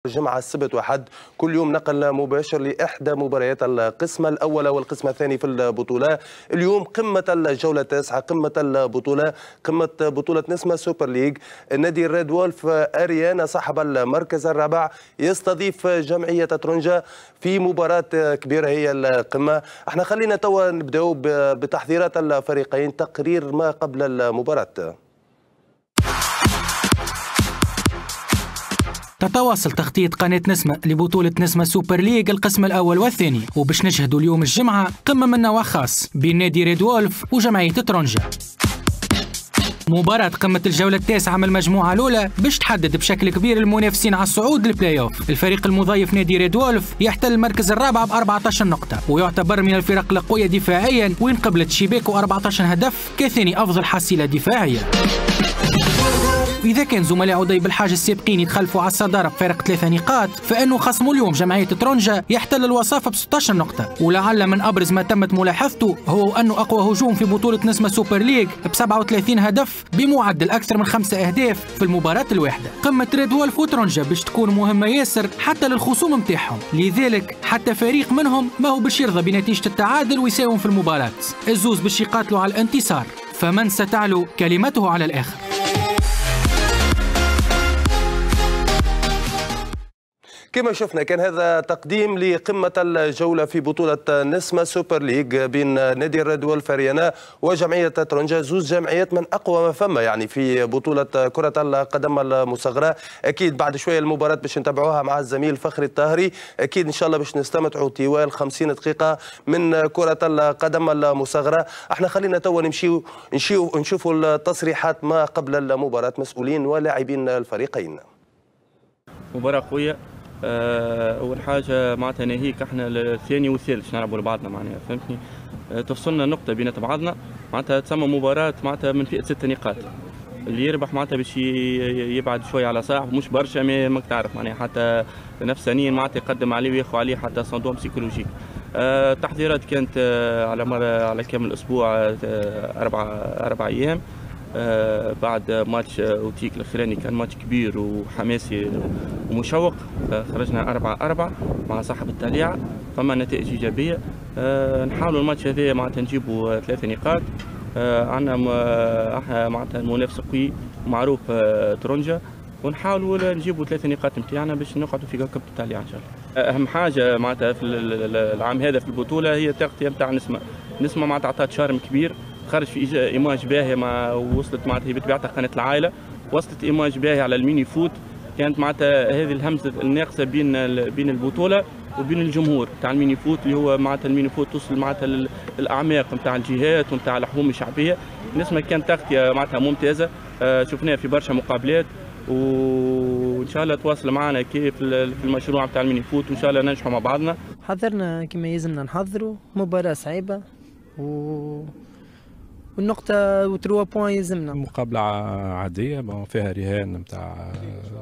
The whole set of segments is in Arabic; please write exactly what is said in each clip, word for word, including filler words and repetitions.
الجمعة السبت وحد كل يوم نقل مباشر لإحدى مباريات القسم الأول والقسم الثاني في البطولة. اليوم قمة الجولة التاسعة، قمة البطولة، قمة بطولة نسمة سوبر ليج. النادي الريد وولف أريانا صاحب المركز الرابع يستضيف جمعية ترونجا في مباراة كبيرة هي القمة. احنا خلينا توا نبداو بتحضيرات الفريقين، تقرير ما قبل المباراة. تتواصل تغطية قناة نسمة لبطولة نسمة سوبر ليج القسم الأول والثاني، وباش نشهدوا اليوم الجمعة قمة من نوع خاص بين نادي ريد وولف وجمعية ترونجا. مباراة قمة الجولة التاسعة من المجموعة الأولى باش تحدد بشكل كبير المنافسين على الصعود للبلاي أوف. الفريق المضيف نادي ريد وولف يحتل المركز الرابع ب أربعة عشر نقطة، ويعتبر من الفرق القوية دفاعيا، وين قبلت شباكه أربعة عشر هدف كثاني أفضل حصيلة دفاعية. وإذا كان زملاء عدي بالحاج السابقين يتخلفوا على الصدارة بفارق ثلاثة نقاط، فإنه خصمه اليوم جمعية ترونجا يحتل الوصافة ب ستة عشر نقطة. ولعل من أبرز ما تمت ملاحظته هو أنه أقوى هجوم في بطولة نسمة سوبر ليج ب سبعة وثلاثين هدف بمعدل أكثر من خمسة أهداف في المباراة الواحدة. قمة ريد وولف وترونجا باش تكون مهمة ياسر حتى للخصوم متاعهم، لذلك حتى فريق منهم ما هو باش يرضى بنتيجة التعادل ويساوم في المباراة. الزوز باش يقاتلوا على الانتصار، فمن ستعلو كلمته على الآخر. كما شفنا كان هذا تقديم لقمة الجولة في بطولة نسمة سوبر ليج بين نادي الريد وولف أريانا وجمعية ترونجا، زوز جمعيات من أقوى ما فما يعني في بطولة كرة القدم المصغرة. أكيد بعد شوية المباراة باش نتابعوها مع الزميل فخري الطاهري، أكيد إن شاء الله باش نستمتعوا طوال خمسين دقيقة من كرة القدم المصغرة. احنا خلينا توا نمشيو نمشيو نشوفوا التصريحات ما قبل المباراة مسؤولين ولاعبين الفريقين. مباراة قوية. اول حاجه معناتها ناهيك احنا الثاني والثالث نلعبوا لبعضنا معناها فهمتني. تفصلنا نقطه بين بعضنا معناتها تسمى مباراه معناتها من فئه ست نقاط. اللي يربح معناتها باش يبعد شويه على صاحبه، مش برشا ماك تعرف معناها حتى نفسانيا معناتها يقدم عليه وياخذ عليه حتى صندوق بسيكولوجيك. التحضيرات كانت على مر على كامل الاسبوع اربع اربع ايام. آه بعد ماتش اوتيك الاخراني كان ماتش كبير وحماسي ومشوق. آه خرجنا أربعة أربعة مع صاحب التاليع، فما نتائج ايجابيه. آه نحاولوا الماتش هذا معناتها نجيبوا ثلاثه نقاط. آه عندنا احنا معناتها المنافس قوي ومعروف آه ترونجا، ونحاولوا نجيبوا ثلاثه نقاط نتاعنا باش نقعدوا في كوكب التاليع ان شاء الله. اهم حاجه معناتها في العام هذا في البطوله هي التغطيه نتاع نسمه. نسمه معناتها عطات شارم كبير، خرج في ايماج باهيه، ما وصلت معناتها بطبيعتها قناه العائله، وصلت ايماج باهيه على الميني فوت. كانت معناتها هذه الهمزه الناقصه بين بين البطوله وبين الجمهور تاع الميني فوت، اللي هو معناتها الميني فوت توصل معناتها للاعماق نتاع الجهات ونتاع الحوم الشعبيه. نسمه كانت تغطيه معناتها ممتازه، شفناها في برشا مقابلات، وان شاء الله تواصل معنا كيف في المشروع نتاع الميني فوت، وان شاء الله ننجحوا مع بعضنا. حضرنا كما يلزمنا نحضروا مباراه صعيبه و والنقطة وتروا بوان يلزمنا. مقابلة عادية فيها رهان نتاع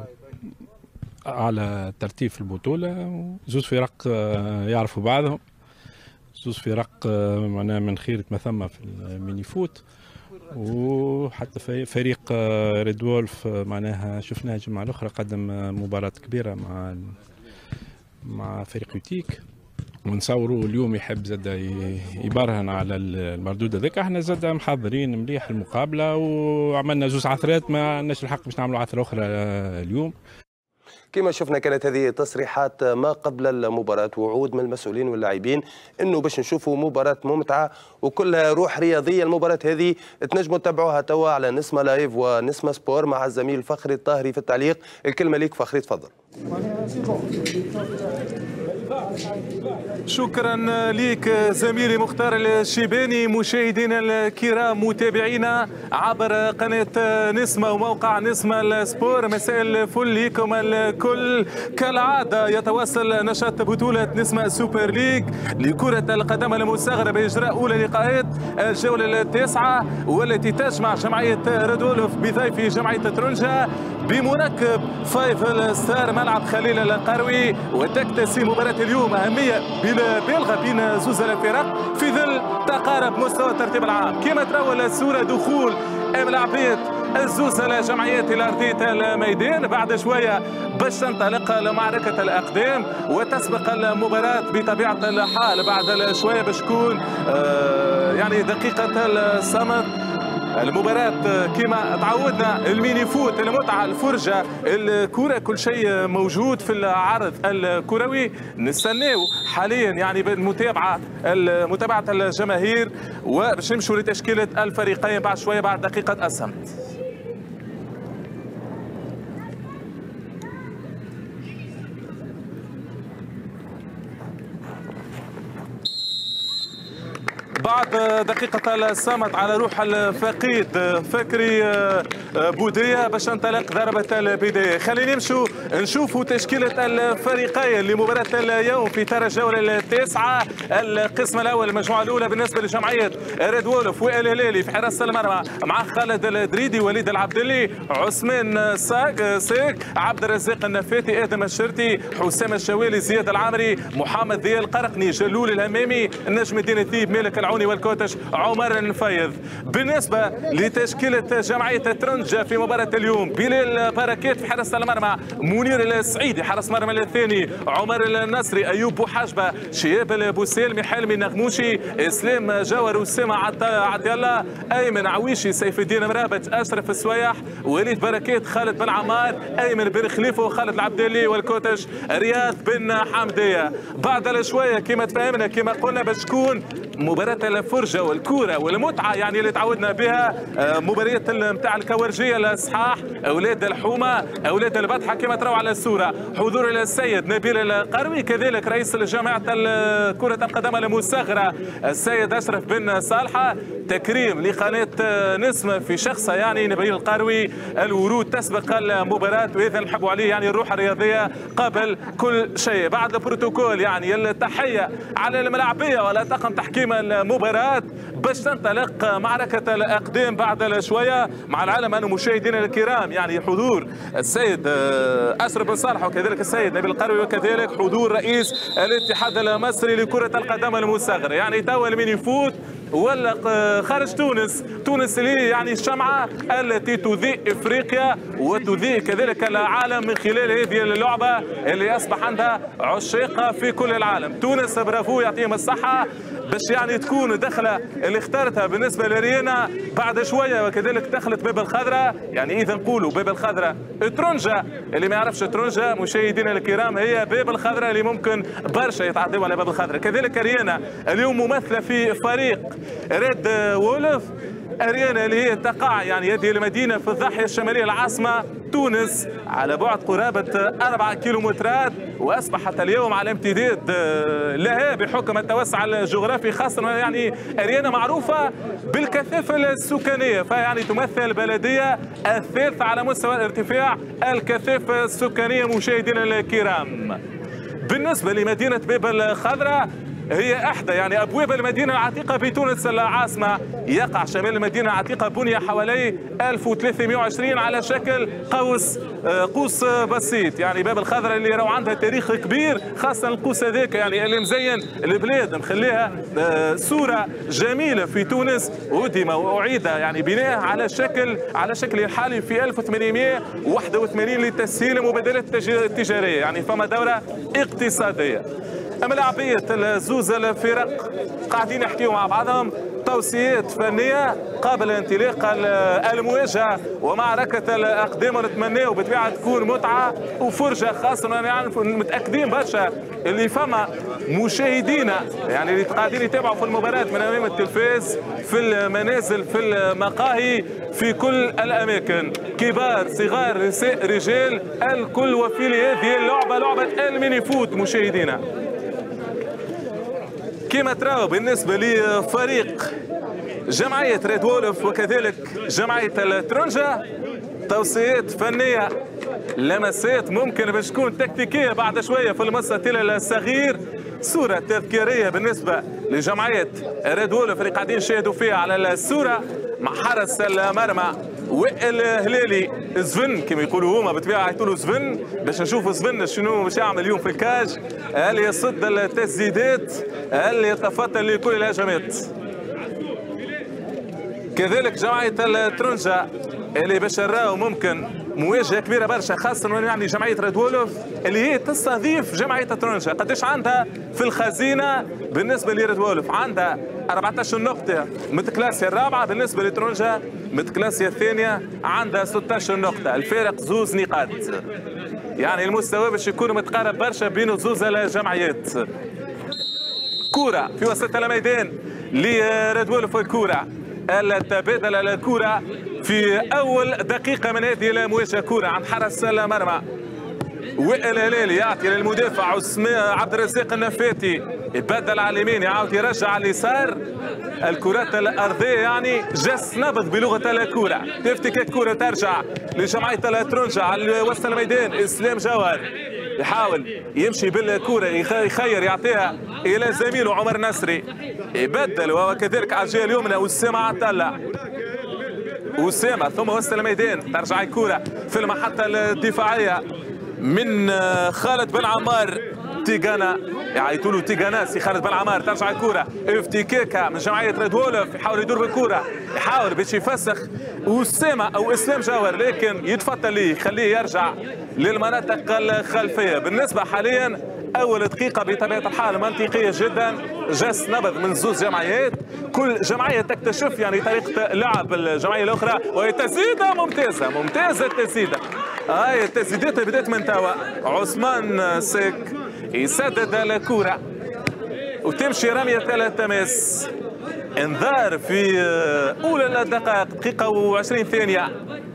على ترتيب في البطولة، زوز فرق يعرفوا بعضهم، زوز فرق معناها من خيرة ما ثم في الميني فوت. وحتى فريق ريد وولف معناها شفناه الجمعة الأخرى قدم مباراة كبيرة مع مع فريق يوتيك، ونصوروا اليوم يحب زاد يبرهن على المردود هذاك. احنا زاد محضرين مليح المقابله، وعملنا زوج عثرات ما عندناش الحق باش نعملوا عثره اخرى اليوم. كما شفنا كانت هذه تصريحات ما قبل المباراة، وعود من المسؤولين واللاعبين انه باش نشوفوا مباراة ممتعة وكلها روح رياضية. المباراة هذه تنجموا تتابعوها توا على نسمة لايف ونسمة سبور مع الزميل فخري الطاهري في التعليق. الكلمة ليك فخري، تفضل. شكرا لك زميلي مختار الشيباني. مشاهدينا الكرام متابعينا عبر قناة نسمة وموقع نسمة السبور، مساء الفل لكم الكل. كالعادة يتواصل نشاط بطولة نسمة سوبر ليج لكرة القدم المصغرة بإجراء أولى لقاءات الجولة التاسعة، والتي تجمع جمعية ريد وولف بضيف جمعية ترونجا بمركب فايف ستار ملعب خليل القروي. وتكتسي مباراة اليوم أهمية بالغة بين زوز الفرق في ظل تقارب مستوى الترتيب العام. كما ترون الصورة دخول ملاعبية الزوز الجمعيات إلى أرضية الميدان. بعد شوية باش تنطلق لمعركة الأقدام وتسبق المباراة بطبيعة الحال. بعد شوية باش تكون يعني دقيقة الصمت. المباراة كما تعودنا، الميني فوت، المتعة، الفرجة، الكرة، كل شيء موجود في العرض الكروي. نستناو حاليا يعني بالمتابعة متابعة الجماهير وباش نمشوا لتشكيلة الفريقين بعد شوية بعد دقيقة الصمت. بعد دقيقة الصمت على روح الفقيد فكري بودية باش ننطلق ضربة البداية. خلينا نمشوا نشوفوا تشكيلة الفريقين لمباراة اليوم في ترى الجولة التاسعة. القسم الأول المجموعة الأولى بالنسبة لجمعية ريد وولف والهلالي في حراسة المرمى مع خالد الدريدي، وليد العبدلي، عثمان ساق سيك، عبد الرزاق النفاتي، آدم الشرتي، حسام الشوالي، زياد العامري، محمد ذي القرقني، جلول الهمامي، النجم الدين الثيب، مالك العوني والكوتش عمر النفيذ. بالنسبة لتشكيلة جمعية ترنجة في مباراة اليوم، بلال بركات في حراسة المرمى، منير السعيدي حارس مرمى الثاني، عمر النصري، أيوب بوحاجبة، شهاب البوسيلمي، حلمي النغموشي، إسلام جاور، أسامة عبد الله، أيمن عويشي، سيف الدين مرابط، أشرف السويح، وليد بركات، خالد بن عمار، أيمن بن خليفة، خالد العبدلي والكوتش رياض بن حمدية. بعد شوية كما تفهمنا كما قلنا باش تكون مباراة الفرجة والكورة والمتعة يعني اللي تعودنا بها، مباريات نتاع الكورجية الصحاح، أولاد الحومة، أولاد البطحة كما تراو على الصورة. حضور السيد نبيل القروي، كذلك رئيس جامعة كرة القدم المصغرة السيد أشرف بن صالحة. تكريم لقناة نسمة في شخصها يعني نبيل القروي. الورود تسبق المباراة وإذا نحبوا عليه يعني الروح الرياضية قبل كل شيء. بعد البروتوكول يعني التحية على الملاعبية ولا طاقم تحكيم المباراة باش تنطلق معركة الأقدام بعد شوية مع العالم أنه مشاهدينا الكرام يعني حضور السيد أشرف بن صالح وكذلك السيد نبيل القروي وكذلك حضور رئيس الاتحاد المصري لكرة القدم المصغرة. يعني توا المين يفوت ولا خارج تونس، تونس اللي يعني الشمعة التي تضيء افريقيا وتضيء كذلك العالم من خلال هذه اللعبة اللي اصبح عندها عشاق في كل العالم. تونس برافو يعطيهم الصحة باش يعني تكون دخلة اللي اختارتها بالنسبة لرينا بعد شوية، وكذلك دخلت باب الخضراء. يعني إذا نقولوا باب الخضراء ترونجا، اللي ما يعرفش ترونجا مشاهدينا الكرام هي باب الخضراء اللي ممكن برشا يتعدوا على باب الخضراء. كذلك رينا اليوم ممثلة في فريق ريد وولف. أريانا اللي هي تقع يعني هذه المدينة في الضاحية الشمالية العاصمة تونس على بعد قرابة أربعة كيلومترات، وأصبحت اليوم على امتداد لها بحكم التوسع الجغرافي، خاصة يعني أريانا معروفة بالكثافة السكانية، فيعني تمثل البلدية الثالثة على مستوى الارتفاع الكثافة السكانية مشاهدينا الكرام. بالنسبة لمدينة باب الخضراء هي احدى يعني ابواب المدينه العتيقه في تونس العاصمه. يقع شمال المدينه العتيقه، بني حوالي ألف وثلاثمئة وعشرين على شكل قوس قوس بسيط. يعني باب الخضراء اللي راهو عندها تاريخ كبير، خاصه القوس هذاك يعني اللي مزين البلاد مخليها صوره جميله في تونس، ودم واعيد يعني بناء على شكل على شكله الحالي في ألف وثمانمئة وواحد وثمانين لتسهيل المبادلات التجاريه، يعني فما دوره اقتصاديه. أما لاعبية الزوز الفرق قاعدين يحكيوا مع بعضهم توصيات فنية قبل انطلاق المواجهة ومعركة الأقدام، ونتمناو بالطبيعة تكون متعة وفرجة، خاصة يعني متأكدين برشا اللي فما مشاهدينا يعني اللي قاعدين يتابعوا في المباراة من أمام التلفاز، في المنازل، في المقاهي، في كل الأماكن، كبار صغار نساء رجال الكل وفي هذه اللعبة لعبة الميني فوت مشاهدينا. كما تراو بالنسبة لفريق جمعية ريد وولف وكذلك جمعية الترونجا توصيات فنية، لمسات ممكن باش تكون تكتيكية بعد شوية في المستطيل الصغير، صورة تذكارية بالنسبة لجمعية ريد وولف اللي قاعدين نشاهدوا فيها على الصورة مع حارس المرمى والهلالي زفن كما يقولوا هما بالطبيعه يعيطوا له زفن باش نشوفوا زفن شنو باش يعمل اليوم في الكاج، هل يصد التسديدات، هل يتفطن لكل الهجمات. كذلك جمعيه الترونجا اللي باش نراو ممكن مواجهه كبيره برشا، خاصه يعني جمعيه ريد وولف اللي هي تستضيف جمعيه ترونجا. قداش عندها في الخزينه بالنسبه لريد وولف؟ عندها أربعطاش نقطه متكلاسيه الرابعه، بالنسبه لترونجا متكلاسيه الثانيه عندها ستطاش نقطه، الفارق زوز نقاط. يعني المستوى باش يكون متقارب برشا بين زوز الجمعيات. كوره في وسط الميدان لريد وولف، الكوره التبادل على الكرة في أول دقيقة من هذه المواجهة. كرة عند حارس المرمى وائل هلالي يعطي للمدافع عثمان عبد الرزاق النفاتي، يبدل على اليمين يعاود يرجع على اليسار. الكرات الأرضية يعني جس نبض بلغة الكرة، تفتك الكرة ترجع لجمعية ترونجا على وسط الميدان. إسلام جوهر يحاول يمشي بالكرة، يخير يعطيها إلى زميله عمر نصري، يبدل وكذلك على الجهة اليمنى أسامة عطلة. أسامة ثم وسط الميدان ترجع الكرة في المحطة الدفاعية من خالد بن عمار تيغانا، يعيطوا له تيغانا سي خالد بن عمار. ترجع الكرة افتكاكها من جمعية ريد وولف، يحاول يدور بالكرة، يحاول باش يفسخ أسامة أو إسلام جوهر، لكن يتفضل ليه يخليه يرجع للمناطق الخلفية. بالنسبة حاليا أول دقيقة بطبيعة الحال منطقية جدا، جس نبض من زوج جمعيات، كل جمعية تكتشف يعني طريقة لعب الجمعية الأخرى، وهي تسديدة ممتازة ممتازة التسديدة. هاي التسديدات بدات من توا، عثمان سيك يسدد الكرة وتمشي رمية التماس. انذار في أولى الدقائق، دقيقة وعشرين ثانية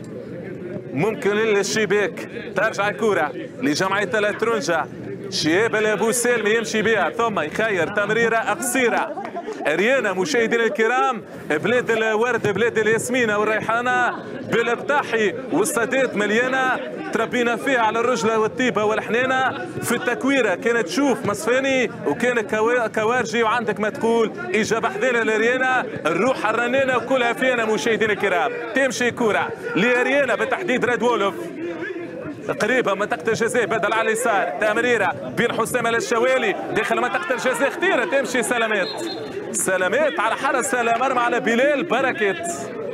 ممكن للشباك. ترجع الكرة لجمعية ترونجا، شهاب الابو سالم يمشي بها ثم يخير تمريره قصيره. ريانا مشاهدينا الكرام، بلاد الورد بلاد الياسمينه والريحانه بالبطاحي والصدات مليانه، تربينا فيها على الرجله والطيبه والحنانه. في التكويره كانت تشوف مصفاني وكان كوارجي، وعندك ما تقول اجابه حذينا لريانا، الروح الرنانه وكلها فينا. مشاهدينا الكرام تمشي كوره لريانا بالتحديد ريد وولف قريبه منطقه الجزاء، بدل على اليسار تمريره بين حسام الشوالي داخل منطقه الجزاء، خطيره تمشي سلامات سلامات على حارس المرمى على بلال بركات.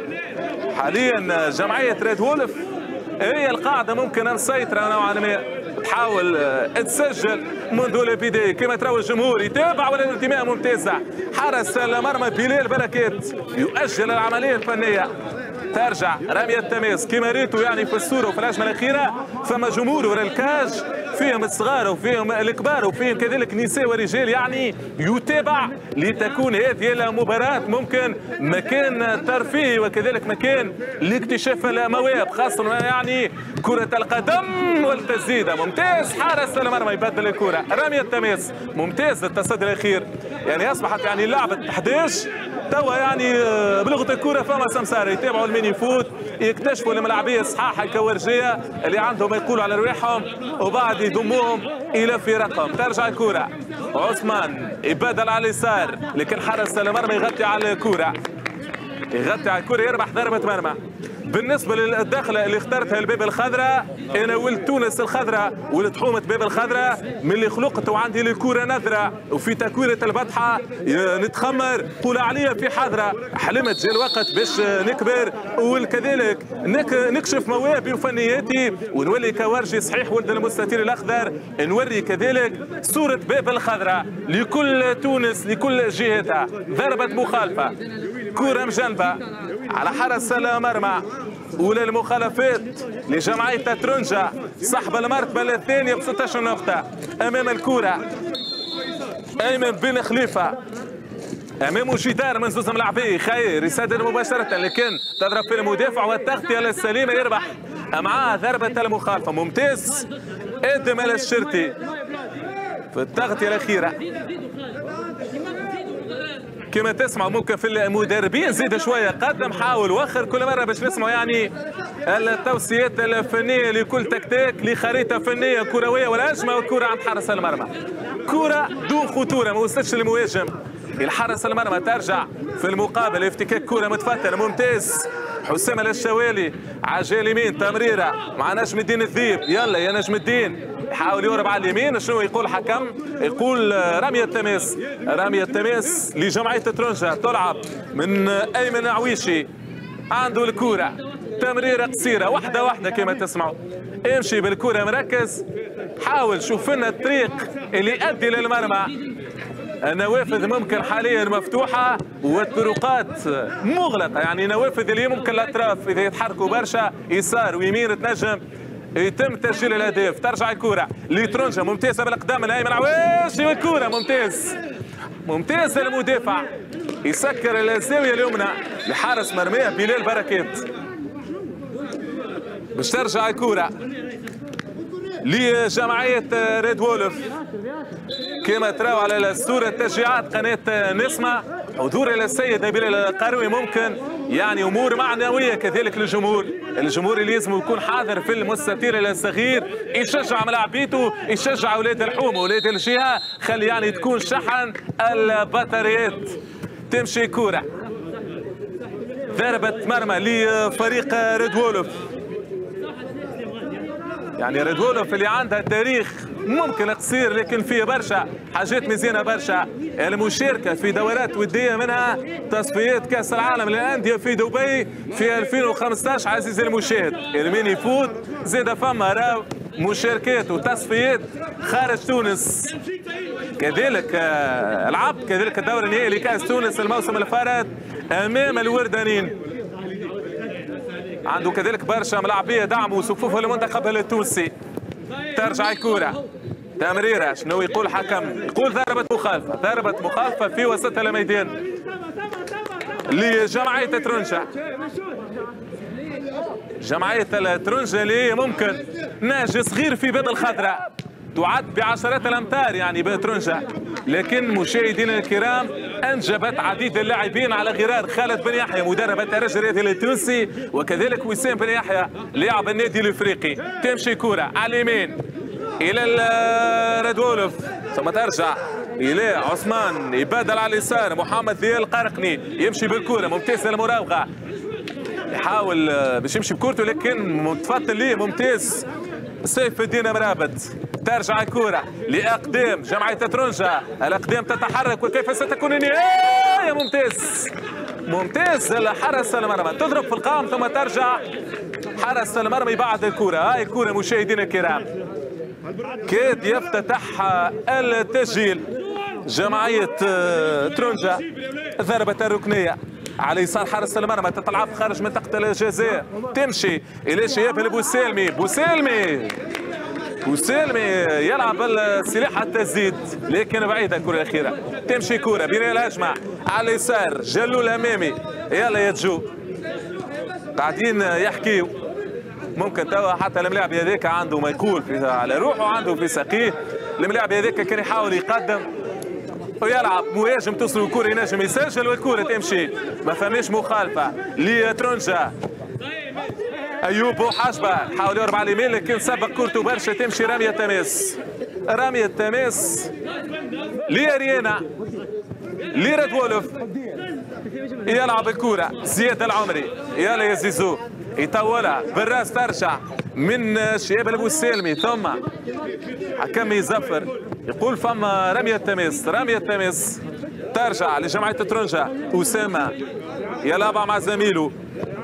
حاليا جمعيه ريد وولف هي القاعده ممكن مسيطره نوعا ما، تحاول تسجل منذ البدايه كما تراو الجمهور يتابع ولا الانتماء ممتازه. حارس المرمى بلال بركات يؤجل العمليه الفنيه، ترجع رمية التماس كما ريتوا يعني في الصورة وفي الهجمة الأخيرة. فما جمهور ورا الكاج، فيهم الصغار وفيهم الكبار وفيهم كذلك نساء ورجال، يعني يتابع لتكون هذه المباراة ممكن مكان ترفيهي وكذلك مكان لاكتشاف المواهب، خاصة يعني كرة القدم والتسديدة. ممتاز حارس المرمى يبدل الكرة، رمية التماس ممتاز التصدي الأخير، يعني أصبحت يعني لعبة أحد عشر توا يعني بلغة الكرة. فما سمسارة يتابعوا المين يفوت، يكتشفوا الملاعبية الصحاحة الكوارجية اللي عندهم يقولوا على رواحهم، وبعد يضموهم إلى فرقهم. ترجع الكرة عثمان يبادل على اليسار، لكن حارس المرمى يغطي على الكرة، يغطي على الكرة يربح ضربة مرمى. بالنسبة للدخلة اللي اخترتها الباب الخضراء، أنا ولد تونس الخضراء، ولد حومة باب الخضراء من اللي خلقت وعندي الكرة نذرة، وفي تكويرة البطحة نتخمر قول عليا في حضرة. حلمت جا الوقت باش نكبر وكذلك نكشف مواهبي وفنياتي ونولي كوارجي صحيح ولد المستطيل الأخضر، نوري كذلك صورة باب الخضراء لكل تونس لكل جهتها. ضربة مخالفة، كرة مجنبة على حارس المرمى، أولى المخالفات لجمعية ترونجا صاحب المرتبة الثانية ب ستة عشر نقطة. أمام الكرة أيمن بن خليفة، أمامه جدار من زوز ملاعبيه، خير يسدد مباشرة لكن تضرب في المدافع والتغطية السليمة، يربح معاه ضربة المخالفة. ممتاز آدم الشرتي في التغطية الأخيرة. كما تسمعوا ممكن في المدربين زيد شويه قدم حاول وخر كل مره باش نسمعوا يعني التوصيات الفنيه لكل تكتيك لخريطه فنيه كرويه والهجمه والكره عند حارس المرمى. كره دون خطوره ما وصلتش للمهاجم، الحارس المرمى ترجع في المقابل افتكاك كره متفتنه. ممتاز حسام الشوالي على الجهه اليمين تمريره مع نجم الدين الذيب، يلا يا نجم الدين يحاول يهرب على اليمين. شنو يقول الحكم؟ يقول رمية التماس، رمية التماس لجمعية ترونجا تلعب من أيمن عويشي، عنده الكرة تمريره قصيره واحده واحده كما تسمعوا. امشي بالكره مركز، حاول شوف لنا الطريق اللي يؤدي للمرمى. النوافذ ممكن حاليا مفتوحه والطرقات مغلقه، يعني نوافذ اللي ممكن الاطراف اذا يتحركوا برشا يسار ويمين تنجم يتم تسجيل الاهداف. ترجع الكره لترونجا ممتازه بالاقدام الايمن عواشي والكره ممتاز ممتاز المدافع يسكر الزاويه اليمنى لحارس مرميه بلال بركات. باش ترجع الكره لجمعيه ريد وولف كما تراو على الصوره تشجيعات قناه نسمه. حضور السيد نبيل القروي ممكن يعني امور معنويه كذلك للجمهور. الجمهور اللي لازم يكون حاضر في المستطيل الصغير يشجع ملاعبيته يشجع اولاد الحوم اولاد الجهه، خلي يعني تكون شحن البطاريات. تمشي كوره ضربه مرمى لفريق ريد وولف. يعني ريد وولف اللي عندها تاريخ ممكن قصير لكن فيه برشا حاجات مزيانه برشا. المشاركه في دورات وديه منها تصفيات كاس العالم للانديه في دبي في ألفين وخمسطاش. عزيزي المشاهد الميني فوت زاد فما راو مشاركات وتصفيات خارج تونس. كذلك العب كذلك الدور النهائي لكاس تونس الموسم الفارط امام الوردانيين. عنده كذلك برشا ملاعبيه دعموا صفوف المنتخب التونسي. ترجع الكرة تمريرة شنو يقول حكم؟ يقول ضربة مخالفة ضربة مخالفة في وسط الميدان لجمعية ترونجا. جمعية ترونجا اللي ممكن ناجي صغير في بيض الخضراء تعد بعشرات الامتار يعني بترونجا، لكن مشاهدينا الكرام انجبت عديد اللاعبين على غرار خالد بن يحيى مدرب الترجي الرياضي التونسي وكذلك وسام بن يحيى لاعب النادي الافريقي. تمشي كرة على اليمين الى الريد وولف ثم ترجع الى عثمان يبادل على اليسار محمد ذيال القرقني يمشي بالكرة ممتازة المراوغة يحاول باش يمشي بكورته لكن متفضل ليه ممتاز سيف الدين مرابط. ترجع الكرة لأقدام جمعية ترونجا الأقدام تتحرك وكيف ستكون النهاية. ممتاز ممتاز حرس المرمى تضرب في القام ثم ترجع حرس المرمى بعد الكرة. هاي الكرة مشاهدينا الكرام كاد يفتتح التسجيل جمعية ترونجا. ضربة الركنية على يسار حارس المرمى تتلعب خارج منطقة الجزاء. تمشي إلى شهاب البوسالمي. بوسالمي بوسالمي يلعب السلاح التسديد لكن بعيدة الكرة الأخيرة. تمشي كرة بناء الهجمة على اليسار جلول أمامي يلا يا جو قاعدين يحكيوا ممكن توا حتى الملاعب هذاك عنده ما يقول على روحه عنده في ساقيه. الملاعب هذاك كان يحاول يقدم ويلعب مهاجم توصل الكرة ينجم يسجل والكرة تمشي ما فماش مخالفة لترونجا. ايوب بوحاشبه حاول يهرب على اليمين لكن سبق كورته برشا. تمشي رمية تماس رمية تماس لاريانا لريد وولف يلعب الكرة زياد العمري يلا يا زيزو يطولها بالراس ترجع من شهاب البوسالمي ثم حكم يزفر يقول فما رمية تماس رمية تماس. ترجع لجمعية ترونجا أسامة يلعب مع زميله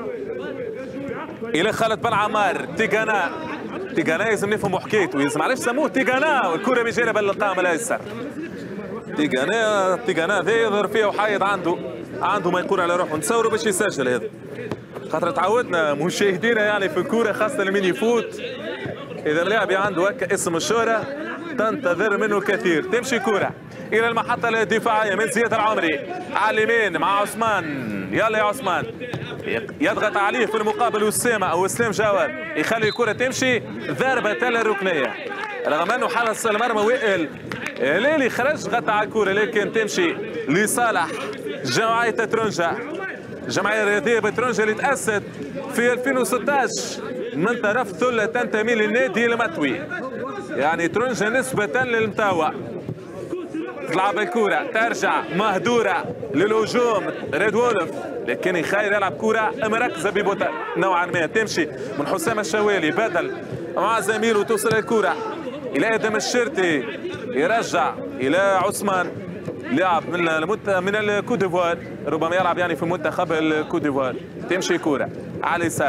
الى خالد بن عمار. تيغانا تيغانا لازم نفهموا حكايته يلزم علاش سموه تيغانا والكره بجانب القائم الايسر. تيغانا تيغانا ذا يظهر فيه وحايد عنده عنده ما يقول على روحه نتصوروا باش يسجل هذا خاطر تعودنا مشاهدينا يعني في الكوره خاصه الميني فوت اذا اللاعب عنده هكا اسم الشهره تنتظر منه الكثير. تمشي كوره الى المحطه الدفاعيه من زياد العمري على اليمين مع عثمان يلا يا عثمان يضغط عليه في المقابل اسامه او اسلام جواد يخلي الكره تمشي. ضربه الركنيه رغم انه حارس المرمى وائل ليلي خرج غطى على الكره لكن تمشي لصالح جمعيه ترونجا. الجمعيه الرياضيه بترونجا اللي تاسست في ألفين وستطاش من طرف ثله تنتمي للنادي المطوي يعني ترونجا نسبه للمتاوى. تلعب الكرة ترجع مهدورة للهجوم ريد وولف لكن يخير يلعب كرة مركزة ببطء نوعا ما. تمشي من حسام الشوالي بدل مع زميله توصل الكرة إلى آدم الشرتي يرجع إلى عثمان لاعب من المت... من الكوت ديفوار ربما يلعب يعني في منتخب الكوت ديفوار. تمشي كرة على اليسار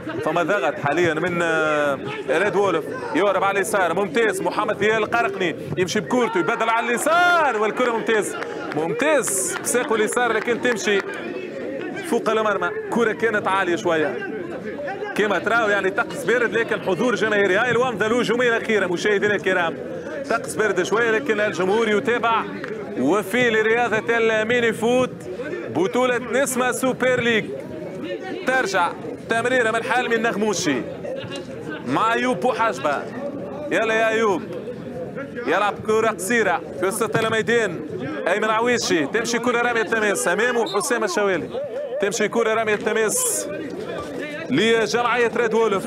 ثم ضغط حاليا من ريد وولف، يهرب على اليسار ممتاز. محمد ضياء القرقني يمشي بكورته يبدل على اليسار والكره ممتاز ممتاز بساقه اليسار لكن تمشي فوق المرمى. كره كانت عاليه شويه كما تراو يعني طقس بارد لكن حضور جماهيري. هاي الومضه الهجوميه الاخيره مشاهدينا الكرام، طقس بارد شويه لكن الجمهور يتابع. وفي لرياضه الميني فوت بطوله نسمه سوبر ليج ترجع تمريره من حلمي النغموشي مع ايوب بوحجبه. يلا يا ايوب يلعب كره قصيره في وسط الميدان. ايمن عويشي تمشي كره رميه التماس امامه حسام الشوالي، تمشي كره رميه التماس لجمعيه ريد وولف.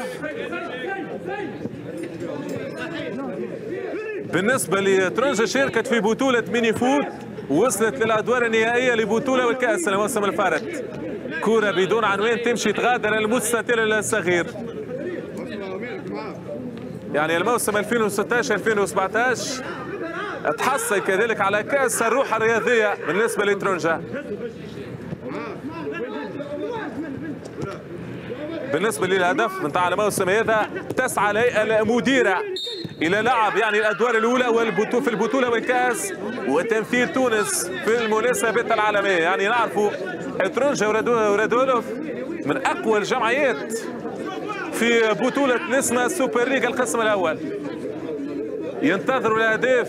بالنسبه لترونجا شاركت في بطوله ميني فوت وصلت للادوار النهائيه لبطوله والكاس الموسم الفارط. كره بدون عنوان تمشي تغادر المستطيل الصغير. يعني الموسم ألفين وستة عشر ألفين وسبعة عشر تحصل كذلك على كاس الروح الرياضيه بالنسبه لترونجا. بالنسبه للهدف نتاع الموسم هذا تسعى الهيئه المديره الى لعب يعني الادوار الاولى والبطوله في البطوله والكاس وتمثيل تونس في المناسبات العالميه. يعني نعرفوا ترونجا وريد وولف من اقوى الجمعيات في بطوله نسمه سوبر ليج القسم الاول. ينتظروا الاهداف،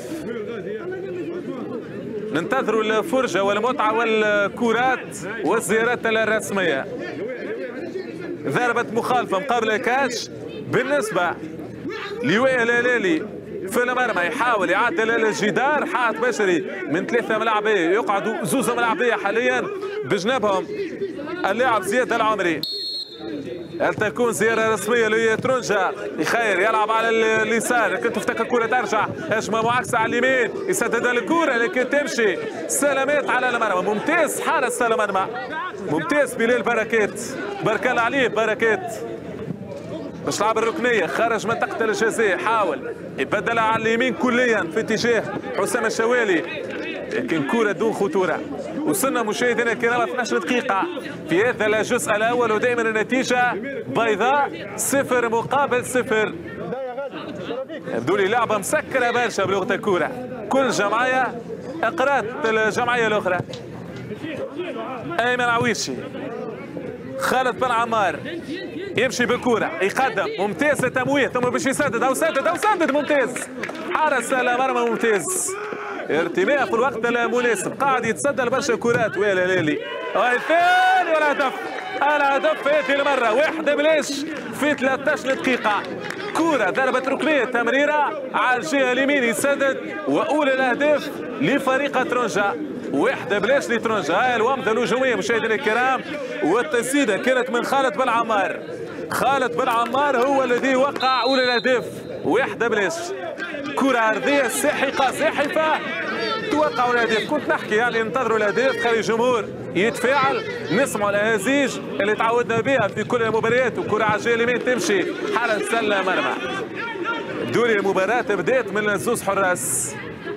ننتظروا الفرجه والمتعه والكرات والزيارات الرسميه. ضربه مخالفه مقابل الكاش بالنسبه لوائل هلالي في المرمى، يحاول يعدل الجدار. حائط بشري من ثلاثه ملاعبيه يقعدوا زوز ملاعبيه حاليا بجنبهم اللاعب زياد العمري. هل تكون زياره رسميه لترونجا؟ يخير يلعب على اليسار لكن تفتك الكره ترجع هجمه معاكسه على اليمين يسدد الكره لكن تمشي سلامات على المرمى. ممتاز حارس المرمى ممتاز بلال بركات، بارك الله عليه بركات باش لعب الركنيه خرج منطقه الجزاء، حاول يبدلها على اليمين كليا في اتجاه حسام الشوالي لكن كره دون خطوره. وصلنا مشاهدينا الكرام اثني عشر دقيقه في هذا الجزء الاول ودائما النتيجه بيضاء صفر مقابل صفر. يبدو لي لعبه مسكره برشا بلغه الكوره، كل جمعيه اقرات الجمعيه الاخرى. ايمن عويشي خالد بن عمار يمشي بالكرة يقدم ممتاز التمويه ثم باش يسدد او سدد او سدد ممتاز حارس المرمى ممتاز ارتماء في الوقت المناسب قاعد يتصدى برشا كرات. ويا هلالي الثاني والهدف الهدف هذه المره واحده بلاش في ثلاثة عشر دقيقه. كرة ضربة ركنية تمريرة على الجهة اليمين يسدد وأولى الأهداف لفريق ترونجا. واحدة بلاش لترونجا. هاي الومضة الهجومية مشاهدينا الكرام والتسديدة كانت من خالد بن عمار. خالد بن عمار هو الذي وقع أولى الأهداف. واحدة بلاش كرة عرضية ساحقة زاحفة توقعوا الأهداف. كنت نحكي يعني ننتظروا الأهداف خلي الجمهور يتفاعل نسمعوا الأهازيج اللي تعودنا بها في كل المباريات. وكرة على الجهة اليمين تمشي حارس المرمى. دوري المباراة بدات من زوز حراس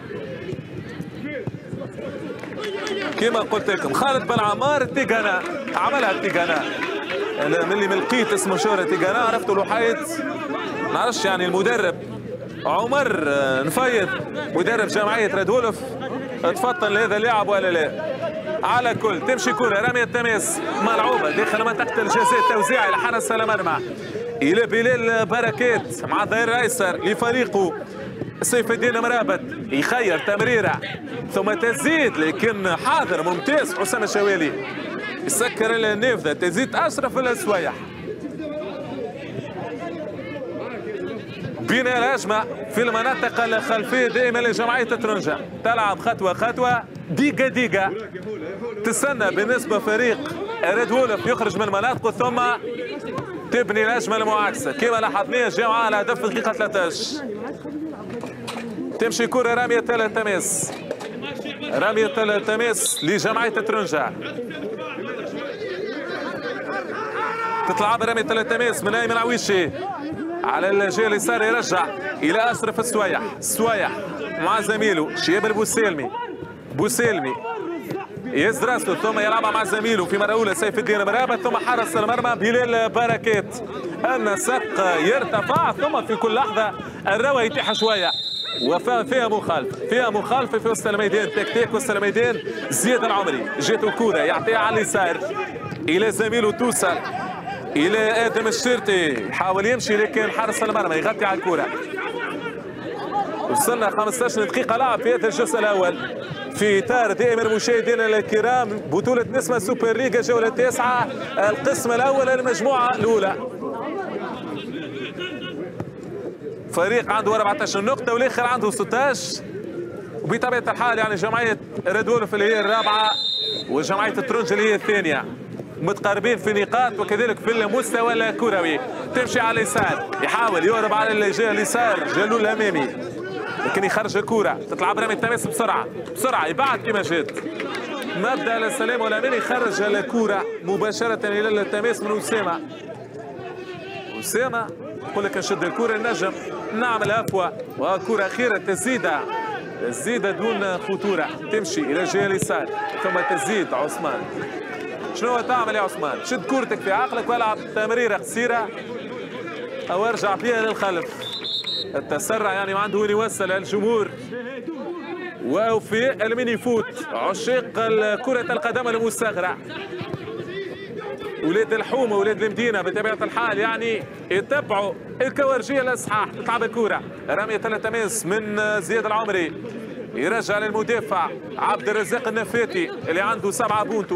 كما قلت لكم. خالد بن عمار تيغانا عملها تيغانا من اللي ملقيت اسمه شهرة تيغانا عرفته الوحيد ما نعرفش يعني المدرب عمر نفيض مدرب جمعية ريد وولف تفضل هذا اللاعب ولا لا. على كل تمشي كرة رمية تماس ملعوبة داخل منطقة الجزاء توزيع لحارس المرمى إلى بلال بركات مع الظهير الأيسر لفريقه سيف الدين مرابط يخير تمريرة ثم تزيد لكن حاضر ممتاز حسام الشوالي يسكر النافذة تزيد أشرف السويح. بناء الهجمة في المناطق الخلفية دائما لجمعية ترونجا تلعب خطوة خطوة دقيقة دقيقة تستنى بالنسبة فريق ريد وولف يخرج من مناطقه ثم تبني الهجمة المعاكسة كما لاحظنا الجمعة على هدف في الدقيقة ثلاثة عشر. تمشي كرة رامية التماس رامية التماس لجمعية ترونجا تتلعب رامية التماس من أيمن عويشي على الجهة اليسار يرجع إلى أشرف السويح. السويح مع زميله شياب البوسيلمي. بوسيلمي يهز راسه ثم يلعبها مع زميله في مرة أولى سيف الدين مرابط ثم حرس المرمى بلال بركات. النسق يرتفع ثم في كل لحظة الروى يتيح شوية وفيها مخالفة فيها مخالفة في وسط الميدان تكتيك وسط الميدان. زياد العمري جاته الكورة يعطيها على اليسار إلى زميله توصل إلى آدم الشرطي يحاول يمشي لكن حارس المرمى يغطي على الكورة. وصلنا خمسطاش دقيقة لعب في هذا الجزء الأول في إطار دائما مشاهدينا الكرام بطولة نسمة سوبر ليغا جولة تاسعة القسم الأول المجموعة الأولى. فريق عنده أربعطاش نقطة والآخر عنده ستطاش. وبطبيعة الحال يعني جمعية ريد وولف اللي هي الرابعة وجمعية ترونجا اللي هي الثانية متقاربين في نقاط وكذلك في المستوى الكروي. تمشي على اليسار يحاول يهرب على الجهة اليسار جلول الأمامي لكن يخرج الكرة تطلع برامي التماس بسرعة بسرعة يبعد كما جات. مبدأ السلام والأمان يخرج الكرة مباشرة إلى التماس من أسامة. أسامة يقول لك نشد الكرة النجم نعمل عفوة وكرة أخيرة تزيد تزيد دون خطورة تمشي إلى الجهة اليسار ثم تزيد عثمان. شنو تعمل يا عثمان؟ شد كورتك في عقلك والعب تمريرة قصيرة أو ارجع فيها للخلف. التسرع يعني ما عنده وين يوصل الجمهور. وفي الميني فوت عشاق كرة القدم المصغرة ولاد الحومه ولاد المدينه بطبيعه الحال يعني يتبعوا الكورجيه الاصحاح. تلعب الكوره رميه التماس من زياد العمري يرجع للمدافع عبد الرزاق النفاتي اللي عنده سبعه بونتو.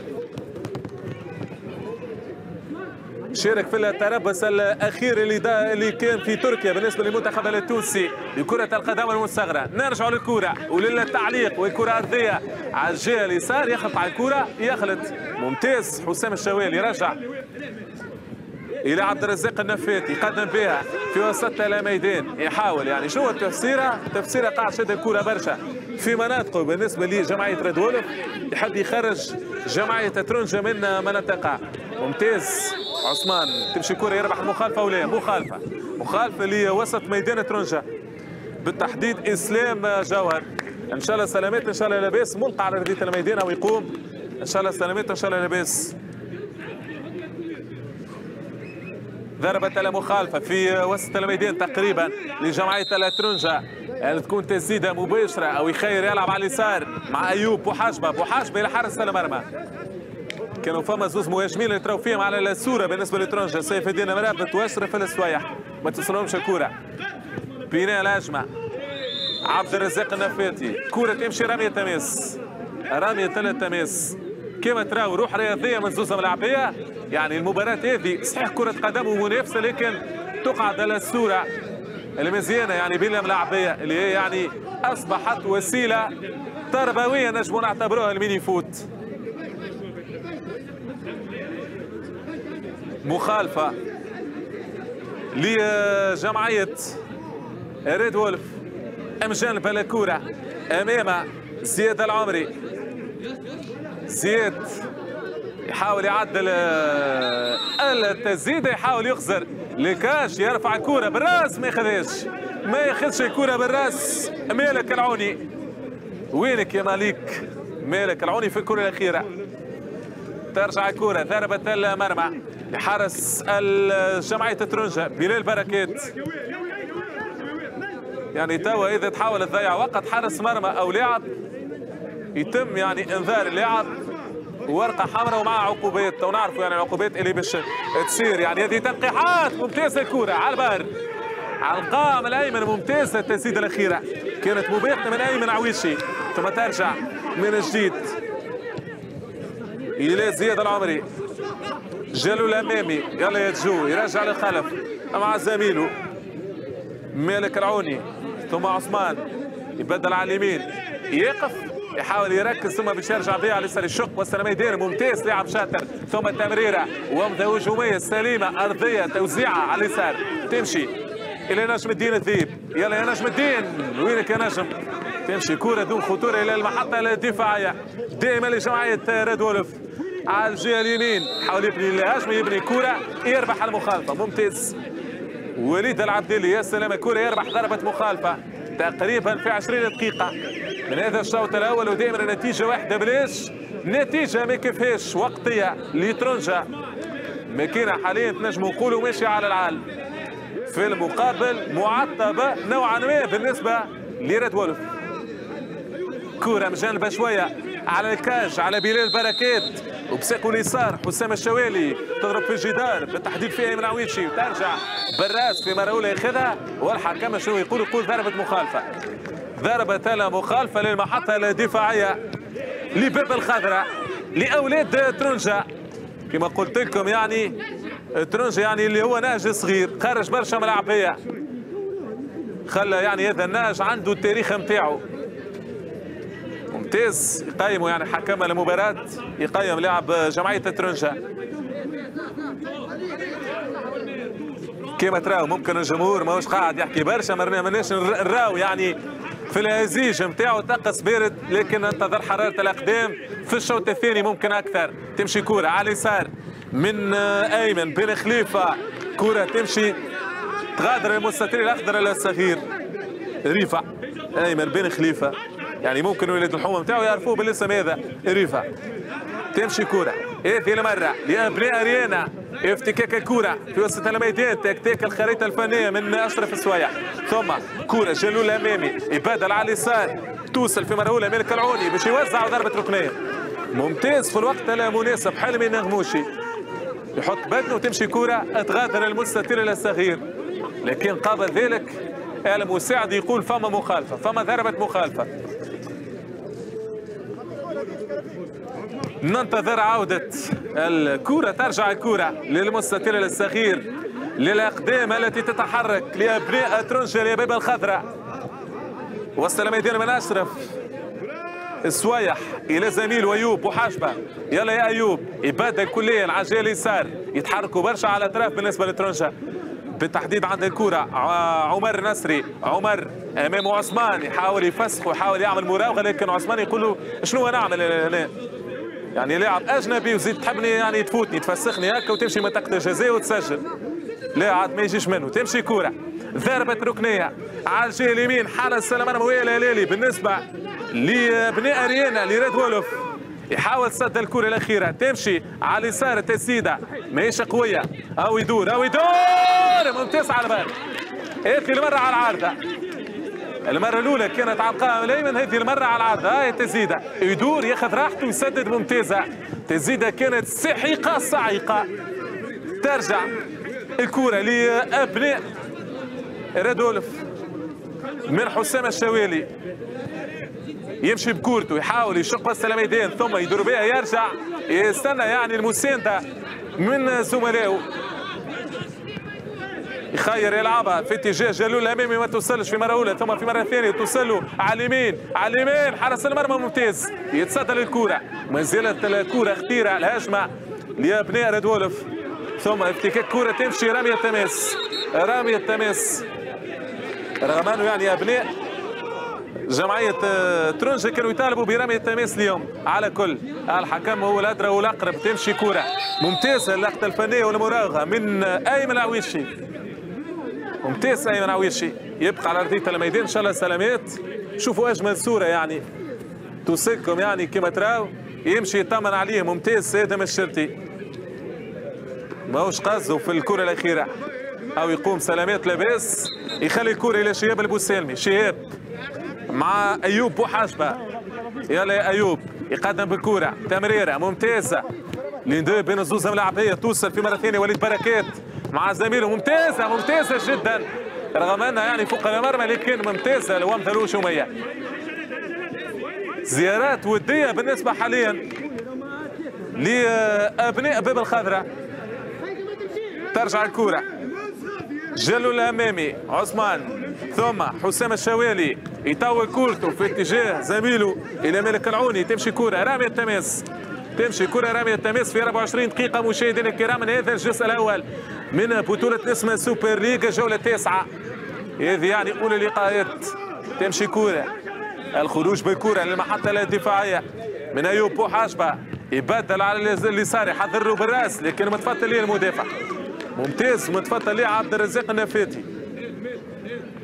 شارك في التربص الاخير اللي دا اللي كان في تركيا بالنسبه للمنتخب التونسي لكره القدم المصغره. نرجع للكره وللتعليق والكره ارضيه على الجهه اليسار يخلط على الكره يخلط ممتاز. حسام الشوالي يرجع الى عبد الرزاق النفاتي يقدم بها في وسط الميدان يحاول يعني شو التفسيره؟ تفسيره قاعد شد الكره برشا في مناطقه بالنسبه لجمعيه ريد وولف يحب يخرج جمعيه ترونجا من مناطقها. ممتاز عثمان تمشي كرة يربح المخالفة ولا مخالفة مخالفة لوسط ميدان ترونجا بالتحديد إسلام جوهر. إن شاء الله سلامات إن شاء الله لاباس ملقى على ردية الميدان أو يقوم إن شاء الله سلامات إن شاء الله لاباس. ضربة المخالفة في وسط الميدان تقريبا لجمعية ترونجا يعني تكون تسديدة مباشرة أو يخير يلعب على اليسار مع أيوب بوحاشبة بوحاشبة إلى حارس المرمى. كانوا فما زوز مهاجمين اللي تراو فيهم على الصوره بالنسبه لترونجا سيف الدين مرابط واشرف السوايح ما توصلهمش الكوره. بناء الهجمه عبد الرزاق النفاتي كوره تمشي رميه تماس رميه التماس كما تراو روح رياضيه من زوز ملاعبيه. يعني المباراه هذه صحيح كره قدم ومنافسه لكن تقعد على الصوره المزيانه يعني بين الملاعبيه اللي هي يعني اصبحت وسيله تربويه نجموا نعتبروها الميني فوت. مخالفة لجمعية ريد وولف ام جانب الكورة امام زياد العمري. زياد يحاول يعدل التسديدة يحاول يخزر لكاش يرفع الكورة بالراس ما ياخذهاش ما ياخذش الكورة بالراس. مالك العوني وينك يا مالك؟ مالك العوني في الكرة الأخيرة ترجع الكرة ضربة المرمى لحارس الجمعية ترونجا بلال بركات. يعني توا إذا تحاول تضيع وقت حارس مرمى أو لاعب يتم يعني إنذار اللاعب ورقة حمراء ومع عقوبات. ونعرفوا يعني العقوبات اللي باش تصير يعني هذه تنقيحات. ممتازة الكرة على البار على القائم الأيمن ممتازة التسديدة الأخيرة كانت مباشرة من أيمن عويشي ثم ترجع من جديد إلى زياد العمري. جلول الأمامي يلا يا جو يرجع للخلف مع زميله مالك العوني ثم عثمان يبدل على اليمين يقف يحاول يركز ثم باش يرجع بها على اليسار الشق وسط الميدان. ممتاز لاعب شاطر ثم التمريره ومضه هجوميه سليمه ارضيه توزيعها على اليسار تمشي الى نجم الدين الذيب. يلا يا نجم الدين وينك يا نجم؟ تمشي كره دون خطوره الى المحطه الدفاعيه دائما لجمعيه ريد وولف على الجهه اليمين. حاول يبني الهجمه يبني كره يربح المخالفه. ممتاز وليد العبدلي يا سلام كره يربح ضربه مخالفه تقريبا في عشرين دقيقة من هذا الشوط الأول، ودائما النتيجة واحدة بلاش، نتيجة ما كيفاش وقتية لترونجا، ما كان حاليا تنجموا نقولوا ماشي على العال. في المقابل معطبة نوعا ما بالنسبة لريد وولف. كرة مجنبة شوية على الكاج على بلال بركات، وبساقه اليسار حسام الشوالي تضرب في الجدار بالتحديد في ايمن عويتشي، وترجع براس في مرة أولى ياخذها، والحكم شنو يقول؟ يقول ضربة مخالفة. ضربة مخالفة للمحطة الدفاعية لباب الخضراء لأولاد ترونجا. كما قلت لكم يعني ترونجا يعني اللي هو ناج صغير خارج برشا ملاعبية، خلى يعني هذا الناج عنده التاريخ نتاعو ممتاز. يقيموا يعني حكم المباراة، يقيم لاعب جمعية ترونجا. كما تراو ممكن الجمهور ماهوش قاعد يحكي برشا، ما ماناش نراو يعني في الهزيج نتاعو طقس بارد، لكن انتظر حرارة الأقدام في الشوط الثاني ممكن أكثر. تمشي كرة على اليسار من أيمن بن خليفة، كرة تمشي تغادر المستطيل الأخضر الصغير ريفا. أيمن بن خليفة يعني ممكن ولاد الحومه نتاعو يعرفوه بالاسم هذا ريفا. تمشي كرة هذه المرة لأبناء أريانا، افتكاك الكرة في وسط الميدان، تكتيك الخريطة الفنية من أشرف السويح، ثم كرة جلول الأمامي يبادل على اليسار، توصل في مرة أولى ملك العوني باش يوزع ضربة ركنية ممتاز في الوقت المناسب. حلمي النغموشي يحط بدنه وتمشي كرة تغادر المستطيل الصغير، لكن قبل ذلك المساعد يقول فما مخالفة، فما ضربة مخالفة. ننتظر عودة الكرة، ترجع الكرة للمستطيل الصغير للأقدام التي تتحرك لأبناء ترونجا لباب الخضراء. وسط الميدان من أشرف السويح إلى زميل أيوب وحاشبة. يلا يا أيوب يبادل كليا على الجهة اليسار، يتحركوا برشا على الأطراف بالنسبة لترونجا، بالتحديد عند الكرة عمر نصري. عمر امامه عثمان يحاول يفسخ ويحاول يعمل مراوغه، لكن عثمان يقول له شنو نعمل هنا؟ يعني لاعب اجنبي وزيد تحبني يعني تفوتني تفسخني هكا وتمشي منطقه الجزاء وتسجل، لا عاد ما يجيش منه. تمشي كرة ضربة ركنية على الجهة اليمين، حالة السلامة مويه الهلالي بالنسبة لبناء أريانا لريد وولف، يحاول سد الكرة الأخيرة. تمشي على اليسار التسديدة ماهيش قوية، أو يدور أو يدور ممتاز على البال. هذه المرة على العارضة، المرة الأولى كانت على القائم الأيمن، هذه المرة على العارضة. هاي التسديدة يدور ياخذ راحته ويسدد ممتازة. تسديدة كانت سحيقة صعيقة. ترجع الكرة لأبناء ريد وولف من حسام الشوالي، يمشي بكورته يحاول يشق وسط الميدان ثم يدور بها، يرجع يستنى يعني المساندة من زملائه، يخير يلعبها في اتجاه جلول الامامي ما توصلش في مره اولى، ثم في مره ثانيه توصل له على اليمين على اليمين، حارس المرمى ممتاز يتصدى للكره. ما زالت الكره خطيره، الهجمه لابناء ريد وولف، ثم افتكاك كره تمشي رميه تماس، رميه تماس، رغم انه يعني ابناء جمعيه ترونجا كانوا يطالبوا برميه تماس اليوم. على كل الحكم هو الادرى والاقرب. تمشي كره ممتازه، اللقطه الفنيه والمراوغه من ايمن عويشي، ممتاز ايمن عويشي، يبقى على ارضيه الميدان ان شاء الله سلامات. شوفوا اجمل صوره يعني توصلكم يعني كما تراو، يمشي يطمن عليه ممتاز سادم الشرطي، ماهوش قصده في الكره الاخيره او يقوم سلامات لاباس، يخلي الكره الى شهاب البوسالمي. شهاب مع ايوب بوحاشبه، يلا يا ايوب يقدم بالكره، تمريره ممتازه لندو بين الزوز ملاعبيه، توصل في مره ثانيه وليد بركات مع زميله، ممتازه ممتازه جدا رغم انها يعني فوق المرمى لكن ممتازه لومثلو شوميه. زيارات وديه بالنسبه حاليا لابناء باب الخضراء. ترجع الكره جلو الامامي عثمان ثم حسام الشوالي يطول كورته في اتجاه زميله الى ملك العوني. تمشي كره راميه التماس، تمشي كره راميه التماس في أربعة وعشرين دقيقه مشاهدينا الكرام من هذا الجزء الاول من بطوله نسمة سوبر ليج الجوله التاسعه. هذه يعني اولى اللقاءات. تمشي كره، الخروج بالكره للمحطه الدفاعيه من ايوب بوحاشبه، يبدل على اليسار يحضر بالراس لكن متفضل ليه المدافع، ممتاز متفضل ليه عبد الرزاق النفاتي.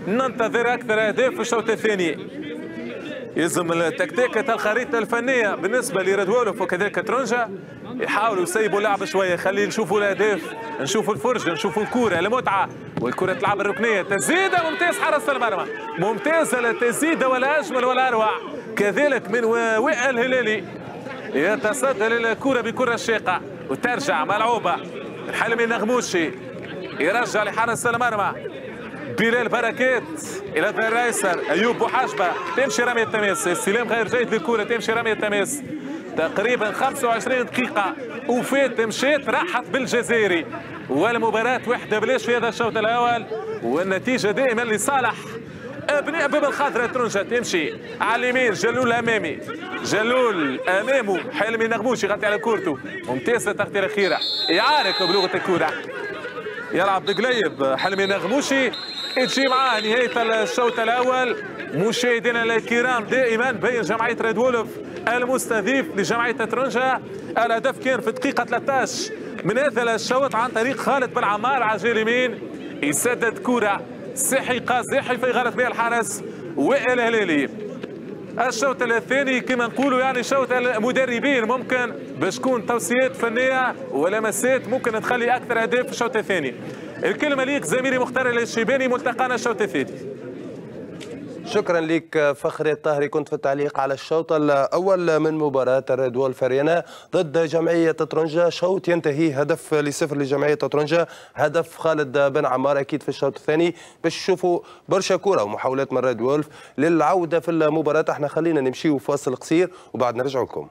ننتظر اكثر اهداف في الشوط الثاني. يلزم التكتيكة الخريطة الفنية بالنسبة لريد وولف وكذلك ترونجا يحاولوا يسيبوا اللعب شوية، خلي نشوفوا الأهداف، نشوفوا الفرجة، نشوفوا الكرة، المتعة، والكرة تلعب الركنية، تسديدة ممتاز حرس المرمى، ممتازة التسديدة ولا أجمل ولا أروع، كذلك من وائل الهلالي يتصدى للكرة بكرة شاقة وترجع ملعوبة حلمي النغموشي يرجع لحارس المرمى بلال بركات الى الظهير الايسر ايوب بوحاجبه تمشي رميه التماس، استلام غير جيد للكره تمشي رميه التماس تقريبا خمسة وعشرين دقيقه وفات مشيت راحت بالجزائري والمباراه واحده بلاش في هذا الشوط الاول والنتيجه دائما لصالح ابناء باب الخضراء. ترونجا تمشي على اليمين جلول امامي جلول امامه حلمي نغموش يغطي على كورته ممتازه التغطيه الاخيره يعارك بلغه الكوره يلعب بقليب حلمي نغموشي تجي معاه نهايه الشوط الاول. مشاهدينا الكرام دائما بين جمعيه ريد وولف المستضيف لجمعيه ترونجا الهدف كان في دقيقه ثلاثة عشر من هذا الشوط عن طريق خالد بن عمار على اليمين يسدد كره سحقه زاحفه يغلط بها الحارس وائل الهلالي. الشوط الثاني كما نقولوا يعني شوط المدربين ممكن باش تكون توصيات فنيه ولمسات ممكن تخلي اكثر اهداف في الشوط الثاني. الكلمه ليك زميلي مختار الشيباني ملتقانا الشوط الثاني. شكرا لك فخري الطاهري، كنت في التعليق على الشوط الاول من مباراه الريد وولف ارينا ضد جمعيه ترونجا، شوط ينتهي هدف لصفر لجمعيه ترونجا، هدف خالد بن عمار اكيد في الشوط الثاني باش تشوفوا برشا كره ومحاولات من الريد وولف للعوده في المباراه. احنا خلينا نمشيو فاصل قصير وبعد نرجع لكم.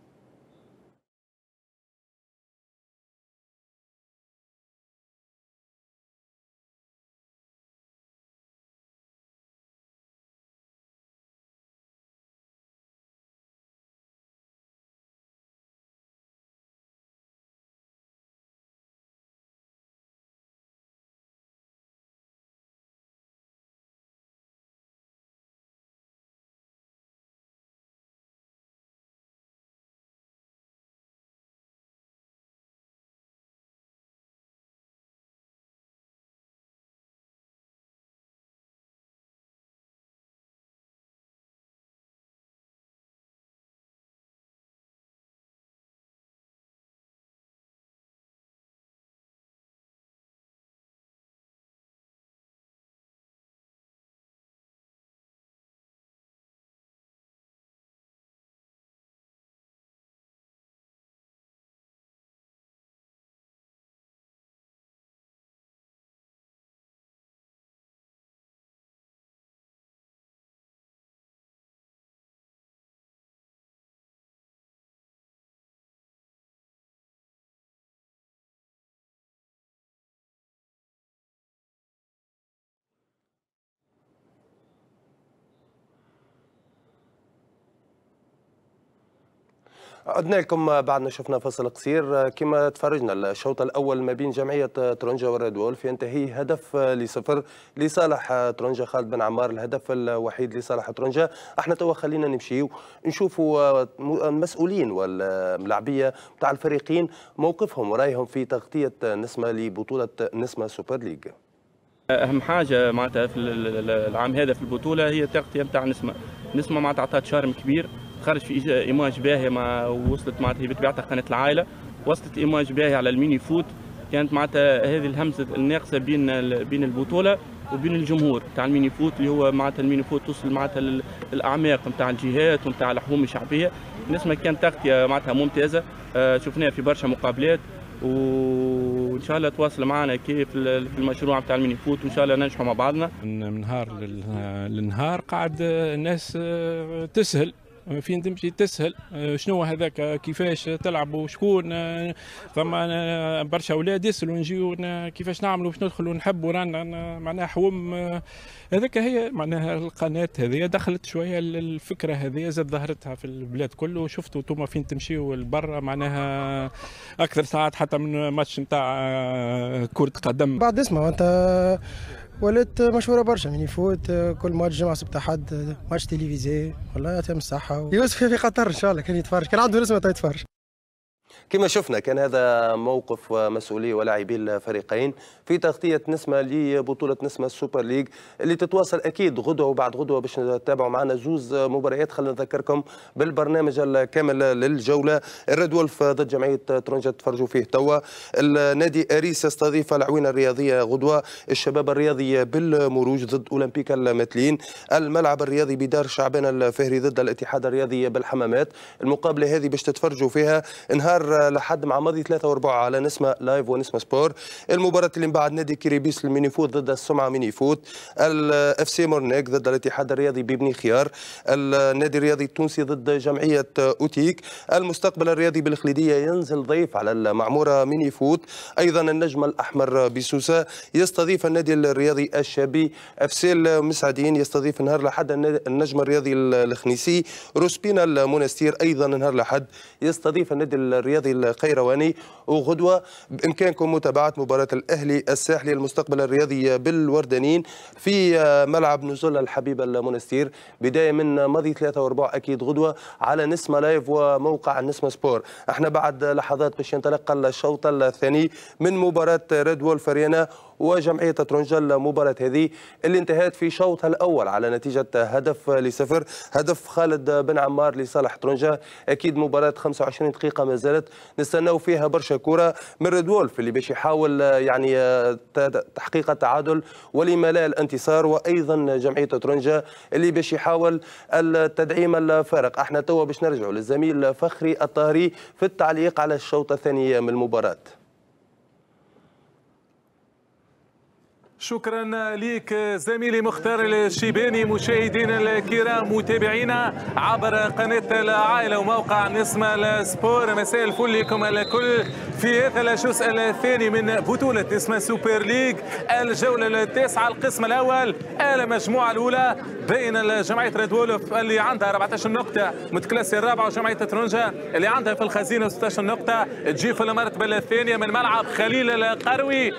عدنا لكم بعد ما شفنا فصل قصير. كما تفرجنا الشوط الاول ما بين جمعيه ترونجا والريد وولف ينتهي هدف لصفر لصالح ترونجا، خالد بن عمار الهدف الوحيد لصالح ترونجا. احنا توا خلينا نمشيو نشوفوا المسؤولين والملاعبيه نتاع الفريقين موقفهم ورايهم في تغطيه نسمه لبطوله نسمه سوبر ليج. اهم حاجه معناتها في العام هذا في البطوله هي التغطيه نتاع نسمه. نسمه معناتها عطات شارم كبير، خرج في ايماج باهيه مع وصلت معناتها بطبيعتها قناه العائله، وصلت ايماج باهي على الميني فوت، كانت معناتها هذه الهمزه الناقصه بين بين البطوله وبين الجمهور تاع الميني فوت اللي هو معناتها الميني فوت توصل معناتها للاعماق نتاع الجهات ونتاع الحوم الشعبيه. نسمه كانت تغطيه معناتها ممتازه، شفناها في برشا مقابلات وان شاء الله تواصل معنا كيف في المشروع نتاع الميني فوت وان شاء الله ننجحوا مع بعضنا. من نهار للنهار قاعد الناس تسهل فين تمشي تسهل، شنو هذاك كيفاش تلعب وشكون، ثم برشا اولاد يسالوا نجيو كيفاش نعملوا باش ندخلوا نحبوا رانا معناها حوم. هذاك هي معناها القناه هذه دخلت شويه الفكره هذه زاد ظهرتها في البلاد كله، وشفتوا انتم فين تمشيوا لبرا معناها اكثر ساعات حتى من ماتش نتاع كره قدم. بعد اسمع انت ولات مشهوره برشا من يفوت كل ماتش جمعه سبت احد ماتش تلفزيوني والله يعطيهم الصحه. يوسف في قطر ان شاء الله كان يتفرج، كان عنده نسمه يتفرج. كما شفنا كان هذا موقف مسؤولي ولاعبي الفريقين في تغطية نسمة لبطولة نسمة السوبر ليج اللي تتواصل أكيد غدوة وبعد غدوة باش نتابعوا معنا زوز مباريات. خلينا نذكركم بالبرنامج الكامل للجولة. الريد وولف ضد جمعية ترونجا تفرجوا فيه توا. النادي أريس يستضيف العوينة الرياضية غدوة. الشباب الرياضي بالمروج ضد أولمبيكا المتلين. الملعب الرياضي بدار شعبان الفهري ضد الاتحاد الرياضي بالحمامات. المقابلة هذه باش تتفرجوا فيها نهار لحد مع ماضي ثلاثة وأربعة على نسمة لايف ونسمة سبور. المباراة اللي من بعد نادي كيريبيس الميني فوت ضد السمعة ميني فوت. الاف سي مورنيك ضد الاتحاد الرياضي ببني خيار. النادي الرياضي التونسي ضد جمعية اوتيك. المستقبل الرياضي بالخليدية ينزل ضيف على المعمورة ميني فوت. ايضا النجم الاحمر بسوسة يستضيف النادي الرياضي الشابي. اف سي المسعدين يستضيف نهار لحد النجم الرياضي الخنيسي. روسبينا المونستير ايضا نهار لحد يستضيف النادي الرياضي القيرواني. وغدوة بإمكانكم متابعة مباراة الأهلي الساحلي المستقبل الرياضي بالوردانين في ملعب نزول الحبيب المونستير بداية من ماضي ثلاثة وأربعة أكيد غدوة على نسمة لايف وموقع نسمة سبور. احنا بعد لحظات باش ينطلق الشوط الثاني من مباراة ريد وولف فريانا وجمعية ترونجا. المباراة هذه اللي انتهت في شوطها الأول على نتيجة هدف لصفر، هدف خالد بن عمار لصالح ترونجا. أكيد مباراة خمسة وعشرين دقيقة ما زالت نستناو فيها برشا كرة من ريد وولف اللي باش يحاول يعني تحقيق التعادل ولما لا الانتصار، وأيضا جمعية ترونجا اللي باش يحاول التدعيم الفارق. احنا توا باش نرجعوا للزميل فخري الطاهري في التعليق على الشوط الثاني من المباراة. شكرا لك زميلي مختار الشيباني. مشاهدينا الكرام متابعينا عبر قناة العائلة وموقع نسمة السبور، مساء الفل لكم الكل في هذا الجزء الثاني من بطولة نسمة سوبر ليج الجولة التاسعة القسم الأول المجموعة الأولى بين جمعية ريد وولف اللي عندها أربعة عشر نقطة متكلاسي الرابعة وجمعية ترونجا اللي عندها في الخزينة ستة عشر نقطة تجي في المرتبة الثانية من ملعب خليل القروي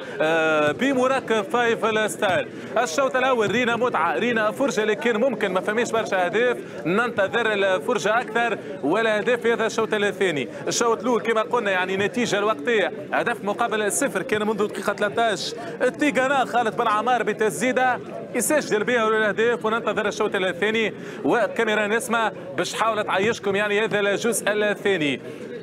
بمركب فايف الستايل. الشوط الأول رينا متعة رينا فرجة لكن ممكن ما فماش برشا أهداف، ننتظر الفرجة أكثر ولا أهداف في هذا الشوط الثاني. الشوط الأول كما قلنا يعني نتيجة الوقتية هدف مقابل صفر كان منذ دقيقة ثلاثة عشر. التيغانا خالد بن عمار بتسديدة يسجل بها الأهداف وننتظر الشوط الثاني وكاميرا نسمة باش تحاول تعيشكم يعني هذا الجزء الثاني.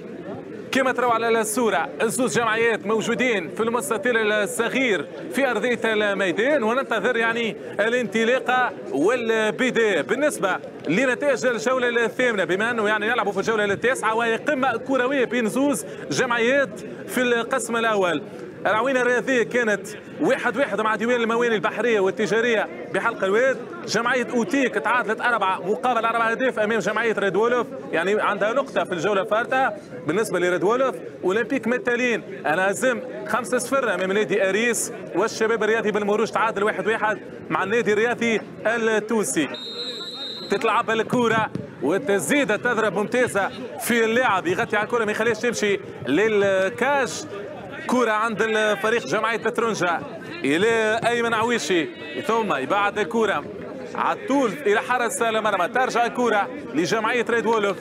كما تروا على الصورة الزوز جمعيات موجودين في المستطيل الصغير في أرضية الميدان وننتظر يعني الانطلاقة والبداية. بالنسبة لنتائج الجولة الثامنة بما أنه يعني يلعبوا في الجولة التاسعة وهي قمة كروية بين زوز جمعيات في القسم الأول. العوينة الرياضية كانت واحد واحد مع ديوان المواني البحرية والتجارية بحلق الواد. جمعية أوتيك تعادلت أربعة مقابل أربعة أهداف أمام جمعية ريد وولف يعني عندها نقطة في الجولة الفارطة. بالنسبة لريد وولف أولمبيك متالين انهزم خمسة صفر أمام نادي أريس، والشباب الرياضي بالمروج تعادل واحد واحد مع النادي الرياضي التونسي. تتلعب الكرة والتسديدة تضرب ممتازة في اللاعب يغطي على الكرة ما يخليهاش تمشي للكاش. كرة عند الفريق جمعية ترونجا إلى أيمن عويشي ثم يبعد الكرة على الطول إلى حرس المرمى. ترجع الكرة لجمعية ريد وولف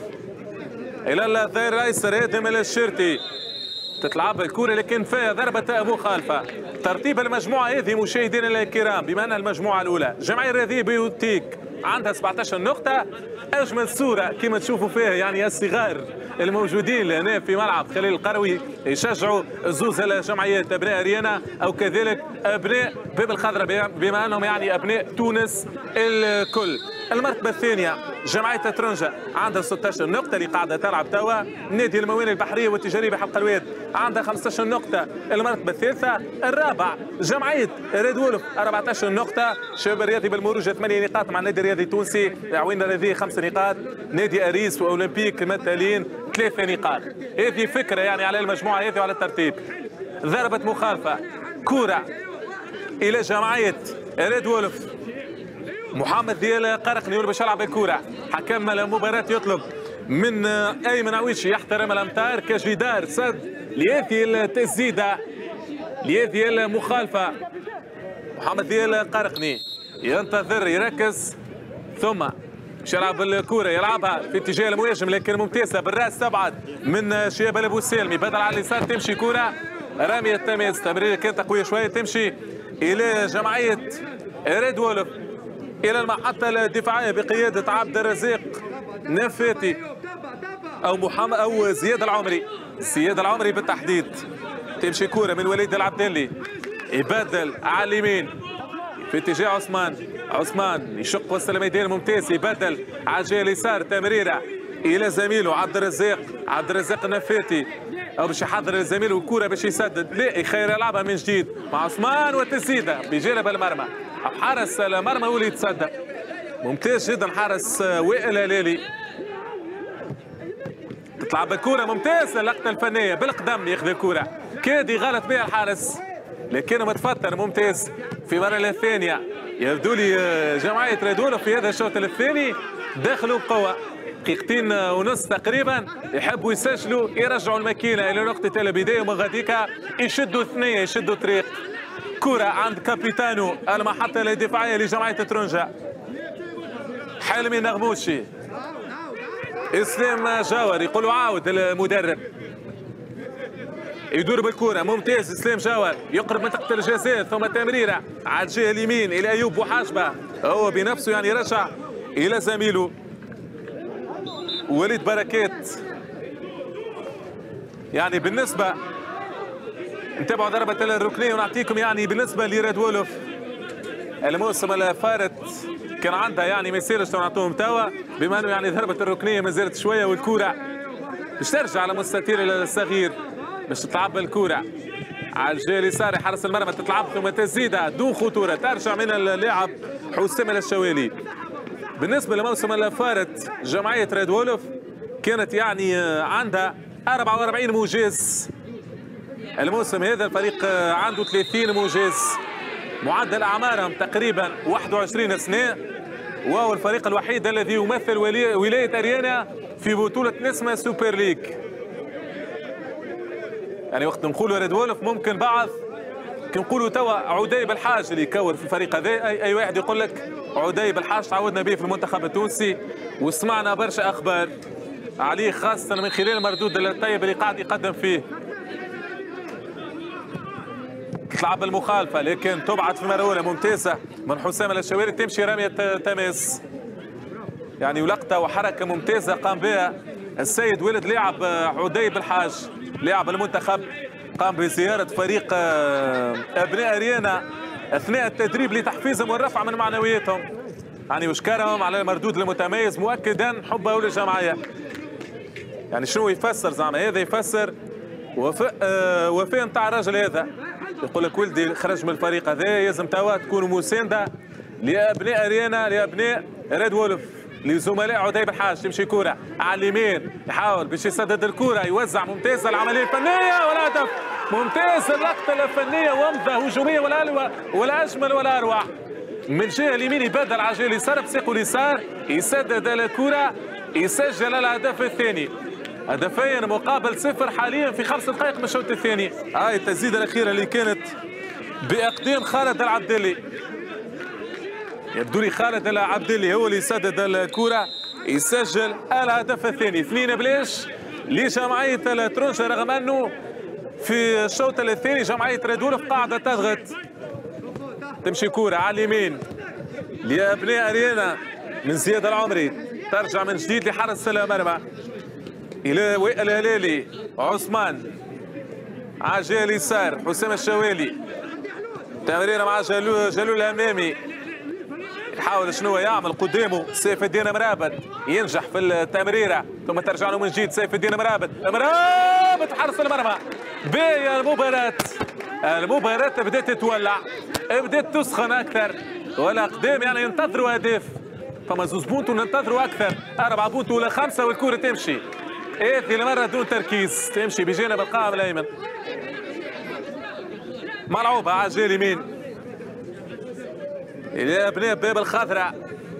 إلى الظهير الأيسر آدم الشرتي. تتلعب الكرة لكن فيها ضربة مخالفة. ترتيب المجموعة هذه مشاهدينا الكرام بما أن المجموعة الأولى جمعية الرياضية بيوتيك عندها سبعة عشر نقطة. أجمل صورة كما تشوفوا فيها يعني الصغار الموجودين هنا في ملعب خليل القروي يشجعوا زوز الجمعيات أبناء ريانا أو كذلك أبناء باب الخضراء بما أنهم يعني أبناء تونس الكل. المرتبة الثانية جمعية ترونجا عندها ستة عشر نقطة اللي قاعدة تلعب توا. نادي الموانئ البحرية والتجارية بحلق الواد عندها خمسة عشر نقطة. المرتبة الثالثة. الرابع جمعية ريد وولف أربعة عشر نقطة. شباب الرياضي بالمروج ثمانية نقاط مع النادي الرياضي التونسي. العوينة الرياضية خمس نقاط. نادي أريس وأولمبيك متالين ثلاث نقاط. هذه فكرة يعني على المجموعة هذه وعلى الترتيب. ضربة مخالفة كرة إلى جمعية ريد وولف. محمد ديال قرقني باش يلعب الكرة. حكم المباراة يطلب من أيمن عويشي يحترم الأمتار كجدار سد لهذه التسديدة لهذه المخالفة. محمد ديال قرقني ينتظر يركز ثم باش يلعب الكره يلعبها في اتجاه المهاجم لكن ممتازه بالراس تبعد من شهاب البوسالمي بدل على اليسار تمشي كره راميه التماس تمريره كانت قويه شويه تمشي الى جمعيه ريد وولف الى المحطه الدفاعيه بقياده عبد الرزاق نفاتي او محمد او زياد العمري زياد العمري بالتحديد. تمشي كوره من وليد العبدلي يبدل على اليمين في اتجاه عثمان عثمان يشق وسط الميدان ممتاز يبدل على الجهه اليسار تمريره الى زميله عبد الرزاق عبد الرزاق النفاتي او باش يحضر زميله الكره باش يسدد لا يخير يلعبها من جديد مع عثمان والتسديده بجانب المرمى حارس المرمى هو اللي يتصدى ممتاز جدا حارس وائل هلالي. تطلع بالكره ممتازه اللقطه الفنيه بالقدم ياخذ الكره كاد يغلط بها الحارس لكنه متفتر ممتاز. في المره الثانيه يبدو لي جمعيه ريد وولف في هذا الشوط الثاني دخلوا بقوه دقيقتين ونص تقريبا يحبوا يسجلوا يرجعوا الماكينه الى نقطه البدايه ومن غاديكا يشدوا ثنيه يشدوا طريق. كره عند كابيتانو المحطه الدفاعيه لجمعيه ترونجا حلمي نغموشي اسلام جاور يقولوا عاود المدرب يدور بالكره ممتاز اسلام جاور يقرب منطقه الجزاء ثم تمريره على الجهه اليمين الى ايوب بوحاشبه هو بنفسه يعني رجع الى زميله وليد بركات. يعني بالنسبه نتابعوا ضربه الركنيه ونعطيكم يعني بالنسبه لريد وولف الموسم الفارط كان عندها يعني ما يصيرش نعطوهم توا بما انه يعني ضربه الركنيه ما زالت شويه والكوره باش ترجع على مستطيل الصغير باش تلعب الكوره على الجهه اليسار حارس المرمى تتلعب ثم تزيدها دون خطوره ترجع من اللاعب حسام الشوالي. بالنسبه لموسم الفارط جمعيه ريد وولف كانت يعني عندها أربعة وأربعين موجز الموسم هذا الفريق عنده ثلاثين موجز معدل اعمارهم تقريبا واحد وعشرين سنه وهو الفريق الوحيد الذي يمثل ولايه اريانا في بطوله نسمه سوبر ليج. يعني وقت نقولوا ريد وولف ممكن بعض كنقولوا توا عدي بالحاج اللي يكور في الفريق هذا أي, اي واحد يقول لك عدي بالحاج تعودنا به في المنتخب التونسي وسمعنا برشا اخبار عليه خاصه من خلال المردود الطيب اللي قاعد يقدم فيه. تلعب المخالفه لكن تبعد في مرونه ممتازه من حسام الشوالي تمشي رميه تماس يعني ولقطه وحركه ممتازه قام بها السيد ولد لاعب عدي بالحاج لاعب المنتخب قام بزياره فريق ابناء اريانا اثناء التدريب لتحفيزهم والرفع من معنوياتهم يعني وشكرهم على المردود المتميز مؤكدا حبه للجمعيه. يعني شنو يفسر زعما هذا يفسر وفاء آه وفاء نتاع الراجل هذا يقول لك ولدي خرج من الفريق هذا لازم توا تكون مسانده لابناء اريانا لابناء ريد وولف لزملاء عدي بالحاج. تمشي كوره على اليمين يحاول باش يسدد الكوره يوزع ممتازه العمليه الفنيه والهدف ممتاز اللقطه الفنيه ومضه هجوميه ولا ولا اجمل ولا اروع من جهه اليمين يبدل على الجهه اليسار بساقه اليسار يسدد الكوره يسجل الهدف الثاني. هدفين مقابل صفر حاليا في خمس دقائق من الشوط الثاني. هاي التسديده الاخيره اللي كانت باقدام خالد العبدلي يبدو لي خالد العبدلي هو اللي يسدد الكره يسجل الهدف الثاني. اثنين بلاش لجمعيه ترونجا رغم انه في الشوط الثاني جمعيه ريد وولف قاعده تضغط. تمشي كوره على اليمين لابناء اريانا من زياد العمري ترجع من جديد لحارس المرمى الى وائل هلالي عثمان على الجهه اليسار حسام الشوالي تمريره مع جلول جلول الامامي يحاول شنو يعمل قدامه سيف الدين مرابط ينجح في التمريره ثم ترجع له من جديد سيف الدين مرابط مرابط حارس المرمى. باهي المباراه المباراه بدات تولع بدات تسخن اكثر والاقدام يعني ينتظروا اهداف فما زوز بونت وننتظروا اكثر اربعه بونت ولا خمسه والكره تمشي هذه المره دون تركيز تمشي بجانب القائم الايمن ملعوبه على الجهه اليمين الى ابناء باب الخضراء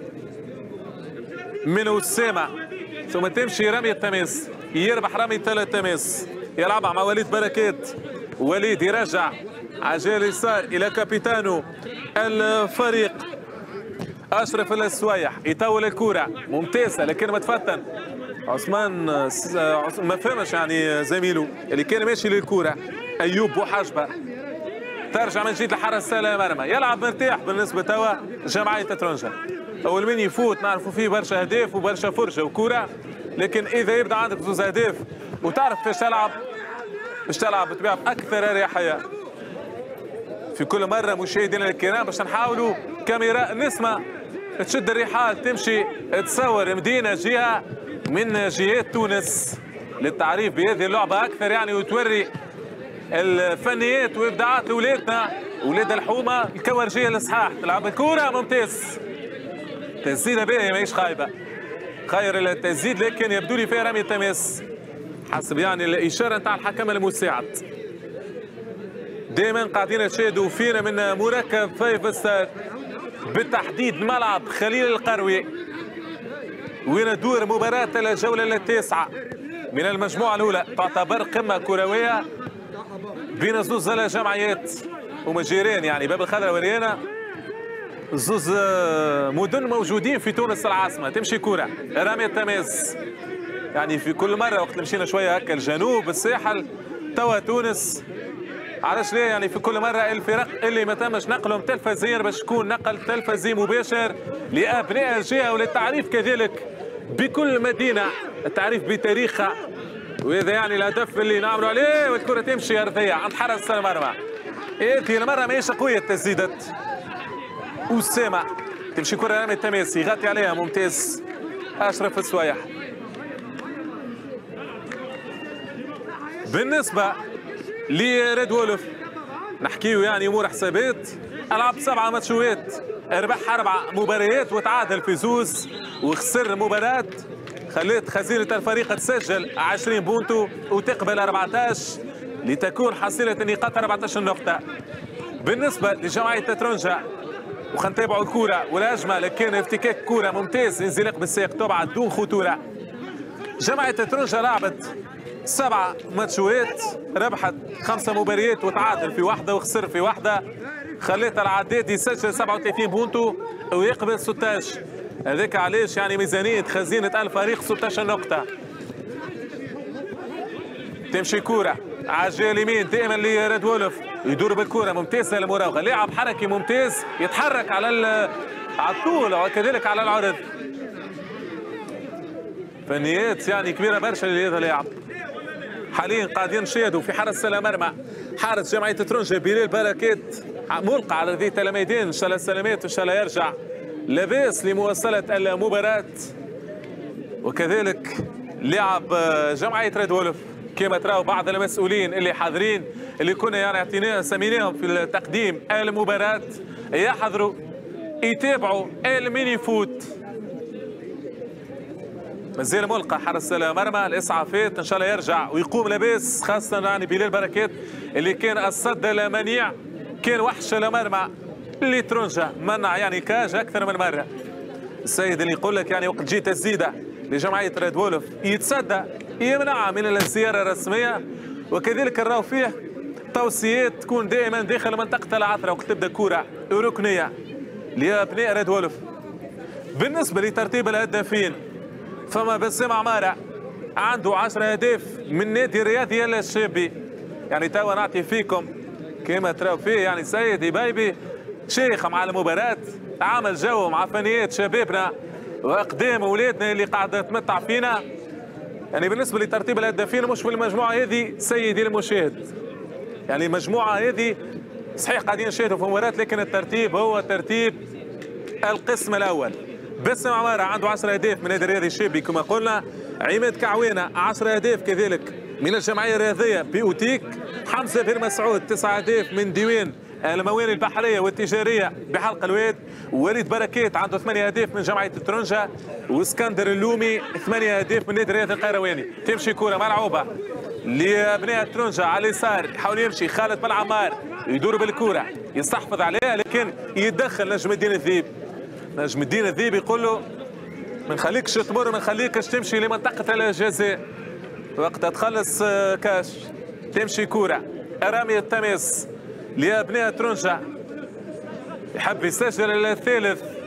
من اسامه ثم تمشي رميه تماس يربح رميه التماس يلعبها مع وليد بركات وليد يرجع على الجهه اليسار الى كابيتانو الفريق اشرف السويح يطول الكره ممتازه لكن متفتن عثمان ما فهمش يعني زميله اللي كان ماشي للكره ايوب بوحجبه ترجع من جديد لحرس المرمى يلعب مرتاح بالنسبه توا جمعيه ترونجا اول من يفوت نعرفوا فيه برشا اهداف وبرشا فرجه وكره لكن اذا يبدا عندك زوز اهداف وتعرف كيفاش تلعب باش تلعب بطبيعه اكثر اريحيه. في كل مره مشاهدينا الكرام باش نحاولوا كاميرا نسمة تشد الرحال تمشي تصور مدينه جهه من جهات تونس للتعريف بهذه اللعبه اكثر يعني وتوري الفنيات وابداعات لاولادنا اولاد الحومه الكورجيه الصحاح. تلعب الكره ممتاز تسديده باهيه ماهيش خايبه خير التسديد لكن يبدو لي فيها رمي تماس حسب يعني الاشاره نتاع الحكم المساعد. دائما قاعدين تشاهدوا فينا من مركب فايف ستار بالتحديد ملعب خليل القروي وين تدور مباراه الجوله التاسعه من المجموعه الاولى تعتبر قمه كرويه بين زوز الجمعيات ومجيرين يعني باب الخضراء وريانا زوز مدن موجودين في تونس العاصمه. تمشي كره رمي التماس يعني في كل مره وقت مشينا شويه هكا الجنوب الساحل توا تونس علاش ليه يعني في كل مره الفرق اللي ما تمش نقلهم تلفزيا باش تكون نقل تلفزي مباشر لابناء الجهه وللتعريف كذلك بكل مدينه التعريف بتاريخها وهذا يعني الهدف اللي نعملوا عليه والكره تمشي ارضيه عند حرس المرمى. هذه المره ماهيش قويه التسديدات اسامه تمشي كره رمي التماس يغطي عليها ممتاز اشرف السويح. بالنسبه لريد وولف نحكيو يعني امور حسابات العب سبعه ماتشوات ربح اربع مباريات وتعادل في زوز وخسر مباراه خلت خزينه الفريق تسجل عشرين بونتو وتقبل أربعطاش لتكون حصيله النقاط أربعطاش نقطه. بالنسبه لجمعيه ترونجا وخا نتابعوا الكره والهجمه لكن افتكاك كره ممتاز انزلاق بالساق تبعد دون خطوره. جمعيه ترونجا لعبت سبعة ماتشوات ربحت خمسة مباريات وتعادل في واحدة وخسر في واحدة خليت العداد يسجل سبعة وثلاثين بونتو ويقبل ستاش هذاك علاش يعني ميزانية خزينة الفريق ستاش نقطة. تمشي كورة عجال اليمين دائما لريد وولف يدور بالكورة ممتازة للمراوغة لاعب حركي ممتاز يتحرك على على الطول وكذلك على العرض فنيات يعني كبيرة برشا لهذا اللاعب. حاليا قاعدين نشاهدوا في حرس المرمى حارس جمعيه ترونجا بلال بركات ملقى على ذي الميدان ان شاء الله السلامات وان شاء الله يرجع لاباس لمواصله المباراه. وكذلك لاعب جمعيه ريد وولف كما تراو بعض المسؤولين اللي حاضرين اللي كنا يعني اعطيناهم سميناهم في تقديم المباراه يحضروا يتابعوا الميني فوت. مازال ملقى حرس المرمى الاسعافات ان شاء الله يرجع ويقوم لاباس خاصه يعني بلال بركات اللي كان الصد المنيع كان وحش المرمى اللي ترونجا منع يعني كاج اكثر من مره. السيد اللي يقول لك يعني وقت تجي تسديده لجمعيه ريد وولف يتصدى يمنعها من الزياره الرسميه وكذلك نراو فيه توصيات تكون دائما داخل منطقه العثره وقت تبدا كره ركنيه لابناء ريد وولف. بالنسبه لترتيب الهدافين فما بسام عماره عنده عشرة اهداف من نادي الرياضي الشابي يعني توا نعطي فيكم كما تراو فيه يعني سيد يبيبي شيخ مع المباراه عمل جو مع فنيات شبابنا واقدام اولادنا اللي قاعده تمتع فينا. يعني بالنسبه لترتيب الهدافين مش في المجموعه هذه سيدي المشاهد يعني المجموعه هذه صحيح قاعدين نشاهدوا في مباراه لكن الترتيب هو ترتيب القسم الاول. بسام عماره عنده عشرة اهداف من نادي الرياضي الشابي كما قلنا. عماد كعوانه عشرة اهداف كذلك من الجمعيه الرياضيه بيوتيك. حمزه بن مسعود تسعة اهداف من ديوان الموانئ البحريه والتجاريه بحلق الواد. وليد بركات عنده ثمانية اهداف من جمعيه ترونجا. واسكندر اللومي ثمانية اهداف من نادي الرياضي القيرواني. تمشي كره ملعوبه لابناء ترونجا على اليسار يحاول يمشي خالد بن عمار يدور بالكره يستحفظ عليها لكن يتدخل نجم الدين الذيب. نجم الدين الذيب يقول له ما نخليكش تمر ما نخليكش تمشي لمنطقه الجزاء وقت تخلص كاش. تمشي كوره رامي التماس لابناء ترونجا يحب يسجل الثالث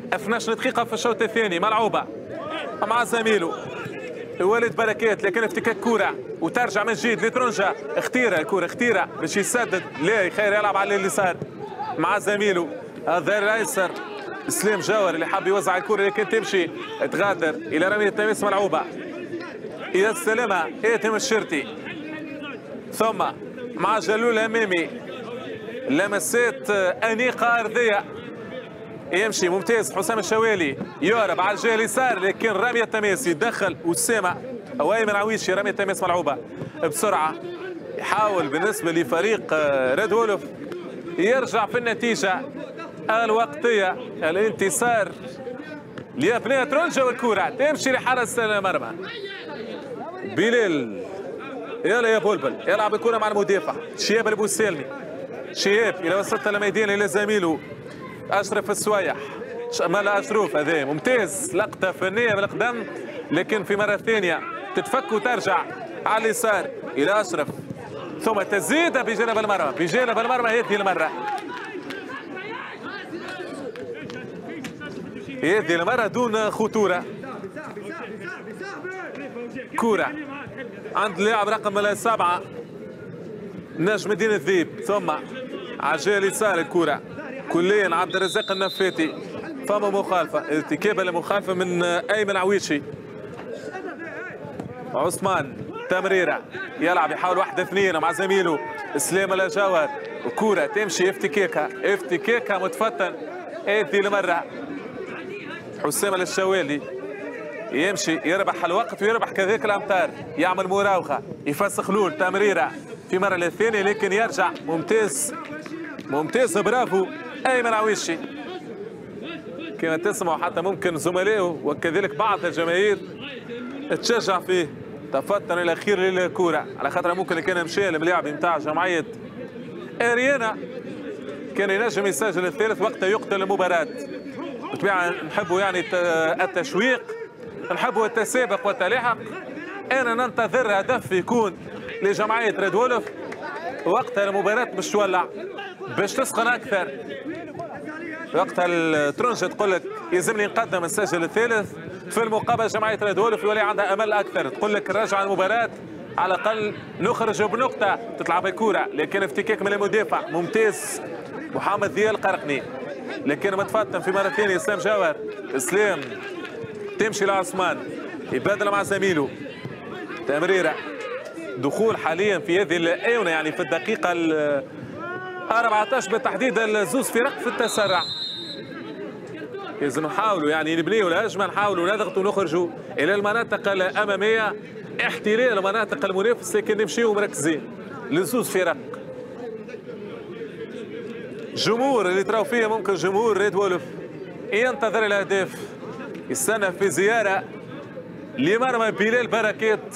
اثني عشر دقيقة في الشوط الثاني ملعوبة مع زميله وليد بركات، لكن افتكاك كورة وترجع من جديد لترونجا. اختيرة الكورة اختيرة باش يسدد، لا خير يلعب على اليسار مع زميله الظهير الايسر سليم جاور اللي حاب يوزع الكورة، لكن تمشي تغادر الى رمية تماس ملعوبة. يا السلامة اتم الشرتي ثم مع جلول امامي لمسات انيقة ارضية يمشي ممتاز. حسام الشوالي يهرب على الجهه اليسار، لكن رميه تماس يتدخل اسامه او ايمن عويشي. رميه تماس ملعوبه بسرعه، يحاول بالنسبه لفريق ريد وولف يرجع في النتيجه الوقتيه. الانتصار لابناء ترونجا والكره تمشي لحارس المرمى بلال. يلا يا بلبل يلعب الكره مع المدافع شياب البوسالمي. شياب الى وسط الميدان الى زميله اشرف السوايح. مالا اشرف هذا ممتاز، لقطه فنيه بالقدم، لكن في مره ثانيه تتفك وترجع على اليسار الى اشرف، ثم تزيد بجانب المرمى بجانب المرمى. هذه المره هذه المره دون خطوره. كوره عند اللاعب رقم سبعه نجم الدين الذيب، ثم على الجهه اليسار الكوره كليا عبد الرزاق النفاتي. فما مخالفه، ارتكاب المخالفه من ايمن عويشي. عثمان تمريره يلعب يحاول واحده اثنين مع زميله اسلام الجوهر. الكوره تمشي افتكاكها افتكاكها متفتن. هذه المره حسام الشوالي يمشي يربح الوقت ويربح كذلك الامتار، يعمل مراوغه يفسخ لول تمريره في مره الثانيه، لكن يرجع. ممتاز ممتاز برافو ايمن عويشي. كما تسمعوا حتى ممكن زملائه وكذلك بعض الجماهير تشجع فيه. تفتن الاخير للكوره على خاطر ممكن كان مشى الملاعب نتاع جمعيه اريانا كان ينجم يسجل الثالث وقتها يقتل المباراه. بالطبيعه نحبوا يعني التشويق، نحبوا التسابق والتلاحق. انا ننتظر هدف يكون لجمعيه ريد وولف وقتها المباراه باش تولع باش تسخن اكثر. وقتها ترونجا تقول لك يلزمني نقدم نسجل الثالث، في المقابل جمعيه ريد وولف يولي عندها امل اكثر، تقول لك نرجع المباراه على الاقل نخرج بنقطه تطلع بالكوره. لكن افتكاك من المدافع ممتاز محمد ضياء القرقني، لكن متفتن في مره ثانيه اسلام جوهر. اسلام تمشي لعثمان يبادل مع زميله تمريره. دخول حاليا في هذه الاونه يعني في الدقيقه ال أربعة عشر بالتحديد الزوز فرق في التسرع. لازم نحاولوا يعني نبنيوا الهجمه، نحاولوا نضغطوا ونخرجوا الى المناطق الاماميه، احتلال المناطق المنافسه، لكن نمشيوا مركزين لزوز فرق. جمهور اللي تراو فيه ممكن جمهور ريد وولف ينتظر الاهداف، يستنى في زياره لمرمى بلال بركات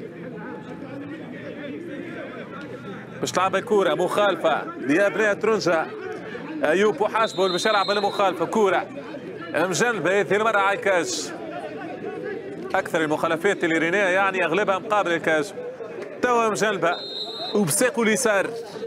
باش تلعب الكوره. مخالفه لابناء ترونجا، ايوب وحاشبه باش يلعب المخالفه. كوره مجنبه هذه المره على الكاج. اكثر المخالفات اللي ريناها يعني اغلبها مقابل الكاج. توا مجنبه وبساقه اليسار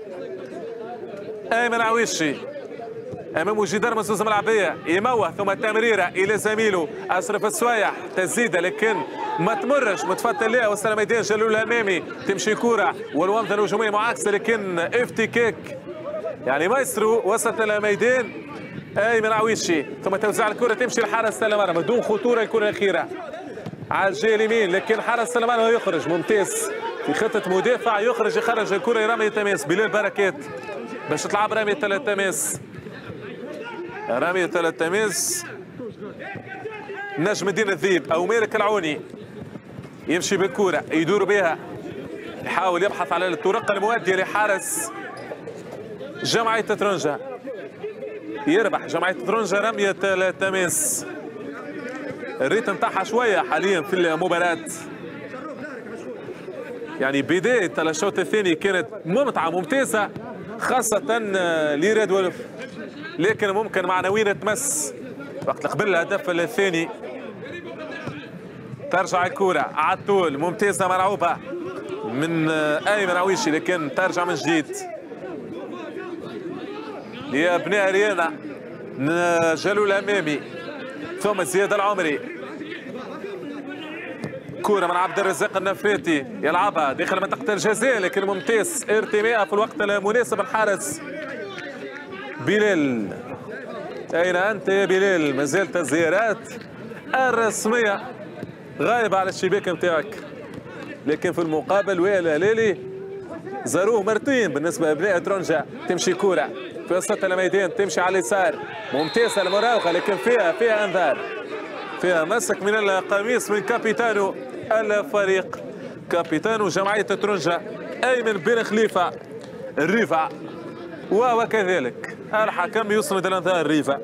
ايمن عويشي امام جدار مسوس ملعبيه يموه، ثم التمريره الى زميله اشرف السوايح. تسديده لكن ما تمرش، متفتن لها وسط الميدان جلول الامامي. تمشي كوره والومضه الهجوميه معاكسه، لكن افتكاك يعني مايسترو وسط الميدان ايمن عويشي. ثم توزيع الكره تمشي لحارس المرمى بدون خطوره. الكره الاخيره على الجهه اليمين، لكن حارس المرمى يخرج. ممتاز في خطه مدافع، يخرج يخرج الكره يرمي تماس. بلال بركات باش تلعب رميه ثلاث تماس، رميه ثلاث تماس. نجم الدين الذيب او مالك العوني يمشي بالكره يدور بها، يحاول يبحث على الطرق المؤديه لحارس جمعيه ترونجا. يربح جمعيه ترونجا رميه ثلاث تماس. الريتم تاعها شويه حاليا في المباراه، يعني بدايه الشوط الثاني كانت ممتعه ممتازه خاصه لريد وولف، لكن ممكن معنويا تمس وقت قبل الهدف الثاني. ترجع الكرة على الطول ممتازة ملعوبة من أيمن عويشي، لكن ترجع من جديد لأبناء ريانا. جلول الأمامي ثم زياد العمري. كرة من عبد الرزاق النفاتي يلعبها داخل منطقة الجزاء لكن ممتاز ارتماء في الوقت المناسب الحارس بلال. أين أنت يا بلال؟ ما زالت الزيارات الرسمية غايبة على الشباك نتاعك، لكن في المقابل وائل الهلالي زاروه مرتين بالنسبة لأبناء ترونجا. تمشي كرة في وسط الميدان تمشي على اليسار ممتازة المراوغة لكن فيها فيها انذار، فيها مسك من القميص من كابيتانو الفريق كابيتانو جمعية ترونجا أيمن بن خليفة الريفع، وكذلك الحكم يسند الانذار الريفع.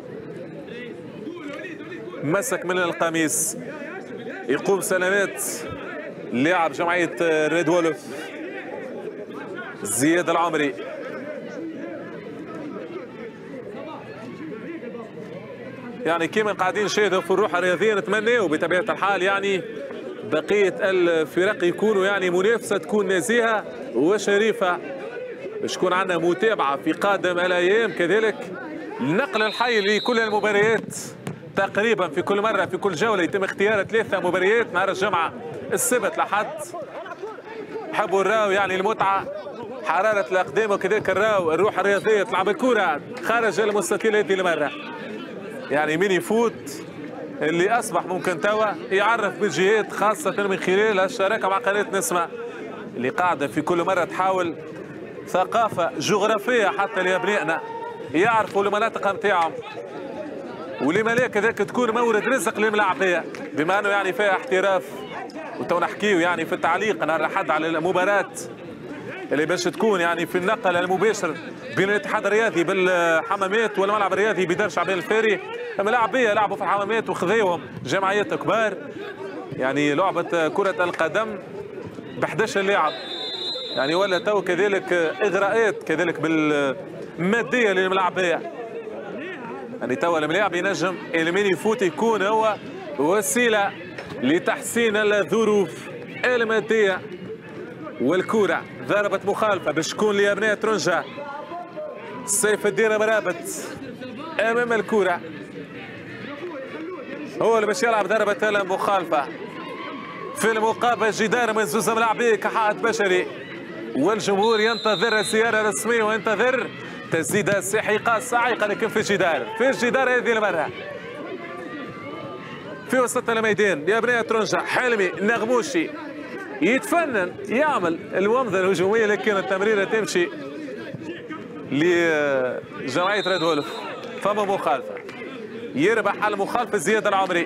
مسك من القميص يقوم سلامات لاعب جمعية ريد وولف زياد العمري. يعني كيما قاعدين نشاهدوا في الروح الرياضية نتمناو بطبيعة الحال يعني بقية الفرق يكونوا يعني منافسة تكون نزيهة وشريفة باش تكون عندنا متابعة في قادم الأيام، كذلك النقل الحي لكل المباريات تقريبا في كل مرة في كل جولة يتم اختيار ثلاثة مباريات نهار الجمعة السبت لحد حبوا الراو يعني المتعة حرارة الأقدام وكذلك الراو الروح الرياضية تلعب الكرة خارج المستطيل هذه المرة. يعني ميني فوت اللي أصبح ممكن توا يعرف بالجهات خاصة من خلال الشراكة مع قناة نسمة اللي قاعدة في كل مرة تحاول ثقافة جغرافية حتى لأبنائنا يعرفوا المناطق نتاعهم، ولما لا كذلك تكون مورد رزق للملاعبية بما أنه يعني فيها احتراف. وتو نحكيو يعني في التعليق نهار الأحد على المباراة اللي باش تكون يعني في النقل المباشر بين الاتحاد الرياضي بالحمامات والملعب الرياضي بدار شعبان الفاري. الملاعبية لعبوا في الحمامات وخذيوهم جمعيات كبار، يعني لعبة كرة القدم ب أحد عشر لاعب يعني ولا تو كذلك إغراءات كذلك بالمادية للملاعبية. يعني تو الملاعب ينجم الميني فوت يكون هو وسيلة لتحسين الظروف المادية. والكرة ضربة مخالفة باش تكون لأبناء ترونجا. سيف الدين مرابط أمام الكرة هو اللي باش يلعب ضربة المخالفة. في المقابل جدار من زوز ملاعبيه كحائط بشري، والجمهور ينتظر الزيارة الرسمية وينتظر تسديدة ساحقة صاعقة لكن في الجدار في الجدار هذه المرة في وسط الميدان لأبناء ترونجا. حلمي النغموشي يتفنن يعمل الومضة الهجومية لكن التمريرة تمشي لجمعية ريد وولف. فما مخالفة يربح على المخالفة زياد العمري.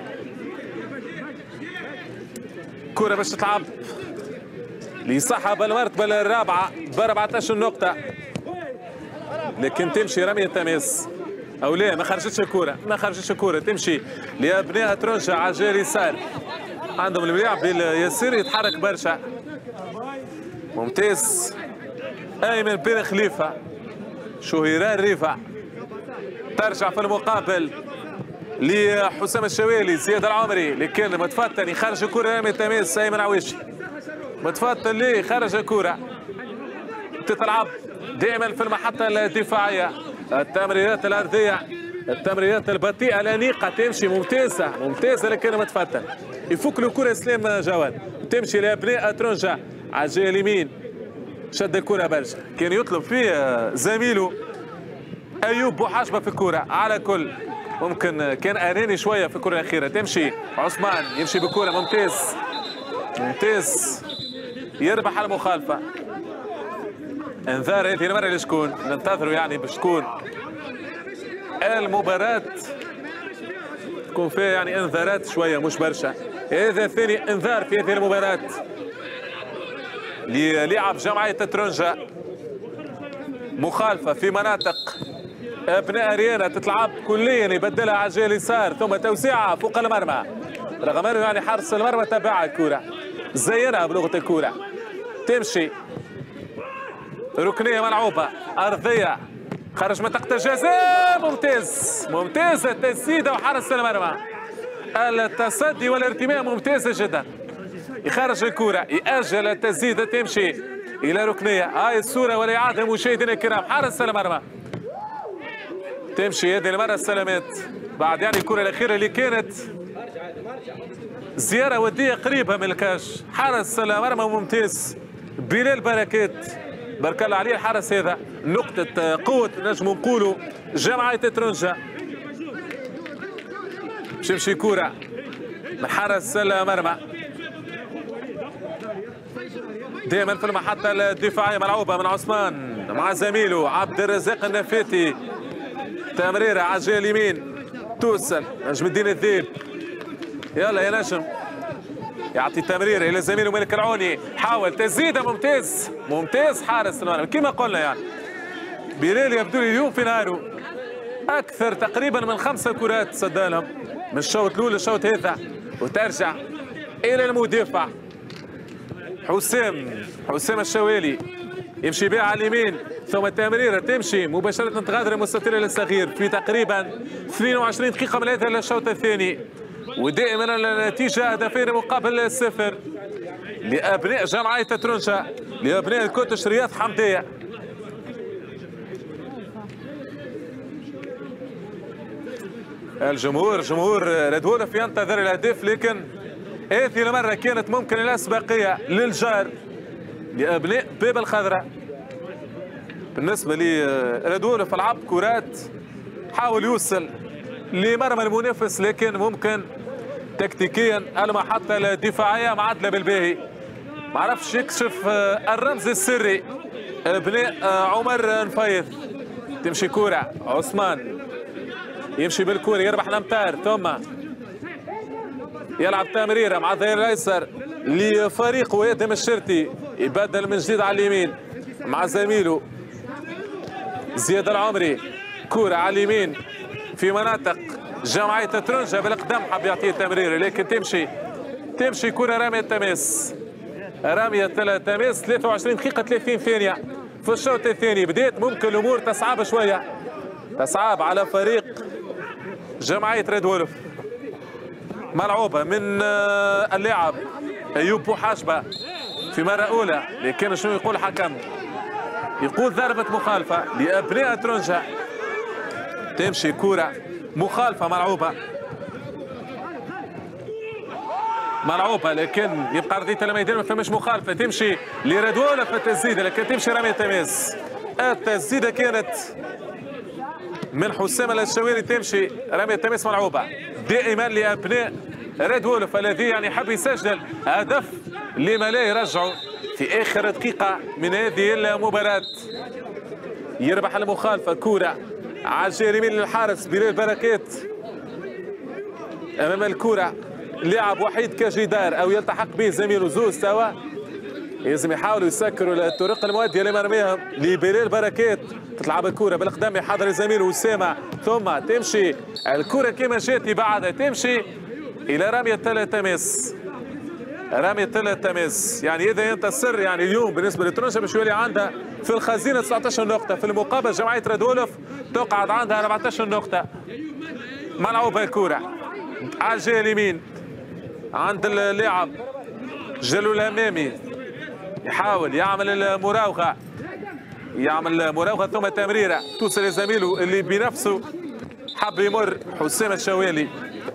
كرة باش تلعب لصاحب المرتبة الرابعة ب أربعة عشر نقطة لكن تمشي رمية تماس أو لا ما خرجتش الكرة ما خرجتش الكرة تمشي لأبناء ترونجا على الجهة اليسار. عندهم الملاعب باليسار يتحرك برشا. ممتاز أيمن بن خليفة شهيران ريفع ترجع في المقابل لحسام الشوالي. زياد العمري لكن متفتن يخرج الكرة رمية تماس. أيمن عويشي متفتن ليه خرج الكرة تتلعب دائما في المحطة الدفاعية. التمريرات الأرضية التمريرات البطيئة الأنيقة تمشي ممتازة ممتازة لكن متفتن يفك له كرة اسلام جواد تمشي لأبناء ترونجا على الجهة اليمين. شد الكرة برشا كان يطلب فيه زميله أيوب بوحاشبة في الكرة. على كل ممكن كان أناني شوية في الكرة الأخيرة. تمشي عثمان يمشي بالكرة ممتاز ممتاز يربح على المخالفة. انذار هذه المرة لشكون ننتظروا يعني باش تكون المباراة تكون فيها يعني انذارات شوية مش برشا. هذا ثاني انذار في هذه المباراة للاعب جمعية ترونجا. مخالفة في مناطق ابناء ريانا تتلعب كليا يبدلها على الجهة اليسار ثم توسيعة فوق المرمى رغم انه يعني حارس المرمى تبع الكرة زينها بلغة الكرة. تمشي ركنية ملعوبة أرضية خرج منطقة الجزاء. ممتاز ممتازة التسديدة وحارس المرمى. التصدي والارتماء ممتازة جدا. يخرج الكرة يأجل التسديدة تمشي إلى ركنية. هاي الصورة والإعادة مشاهدينا الكرام. حارس المرمى تمشي هذه المره السلامات بعد يعني الكره الاخيره اللي كانت زياره وديه قريبه من الكاش. حارس المرمى ممتاز بلال بركات، بارك الله عليه الحارس هذا، نقطه قوه نجم نقولوا جمعيه ترونجا. باش تمشي كره من حارس المرمى دائما في المحطه الدفاعيه ملعوبه من عثمان مع زميله عبد الرزاق النفاتي. تمريره على الجهه اليمين توصل نجم الدين الذيب. يلا يا نجم يعطي تمريره الى زميله ملك العوني، حاول تسديده ممتاز ممتاز حارس المرمى كما قلنا. يعني بلال يبدو لي اليوم في نهاره اكثر تقريبا من خمسه كرات صدالهم من الشوط الاول للشوط هذا. وترجع الى المدافع حسام حسام الشوالي يمشي بها على اليمين ثم التمريره تمشي مباشره تغادر المستطيل الصغير في تقريبا اثنين وعشرين دقيقه من هذا الشوط الثاني. ودائما النتيجه هدفين مقابل صفر لابناء جمعيه ترونجا، لابناء الكوتش رياض حمديه. الجمهور جمهور ريد وولف ينتظر الهدف، لكن هذه المره كانت ممكن الاسبقيه للجار لابناء باب الخضراء. بالنسبه لريد وولف لعب كرات حاول يوصل لمرمى المنافس، لكن ممكن تكتيكيا المحطه الدفاعيه معدله بالباهي. ما عرفش يكشف الرمز السري ابناء عمر نفيض. تمشي كوره عثمان يمشي بالكوره يربح الامتار ثم يلعب تمريره مع الظهير الايسر لفريق وادم الشرتي، يبدل من جديد على اليمين مع زميله زياد العمري. كوره على اليمين في مناطق جمعيه ترونجا بالاقدام حب يعطيه تمريره، لكن تمشي تمشي كوره راميه التماس راميه التماس. ثلاثة وعشرين دقيقه ثلاثين ثانيه في الشوط الثاني. بدات ممكن الامور تصعب شويه، تصعب على فريق جمعيه ريد وولف. ملعوبه من اللاعب ايوب بوحاشبه في مره اولى، لكن شنو يقول الحكم؟ يقول ضربه مخالفه لابناء ترونجا. تمشي كوره مخالفه ملعوبه ملعوبه لكن يبقى ارضيه الميدان ما فماش مخالفه. تمشي لريد وولف التسديده، لكن تمشي رميه تماس. التسديده كانت من حسام الشوالي، تمشي رميه تماس ملعوبه دائما لابناء ريد وولف الذي يعني حب يسجل هدف لما لا يرجعه في اخر دقيقه من هذه المباراه. يربح المخالفه كوره على الجهه اليمين للحارس بلال بركات امام الكوره. لاعب وحيد كجدار او يلتحق به زميله زوز توا، لازم يحاولوا يسكروا الطرق المؤديه لمرميهم لبلال بركات. تلعب الكوره بالاقدام يحضر زميله اسامه ثم تمشي الكوره كما جات بعدها تمشي الى رميه التماس رميه التماس. يعني اذا ينتصر يعني اليوم بالنسبه لترونجا باش يولي عندها في الخزينه تسعة عشر نقطه، في المقابل جمعيه ريد وولف تقعد عندها أربعة عشر نقطه. ملعوبه الكوره على الجهه اليمين عند اللاعب جلو الامامي، يحاول يعمل المراوغه يعمل مراوغه ثم تمريره توصل لزميله اللي بنفسه حب يمر حسام الشوالي.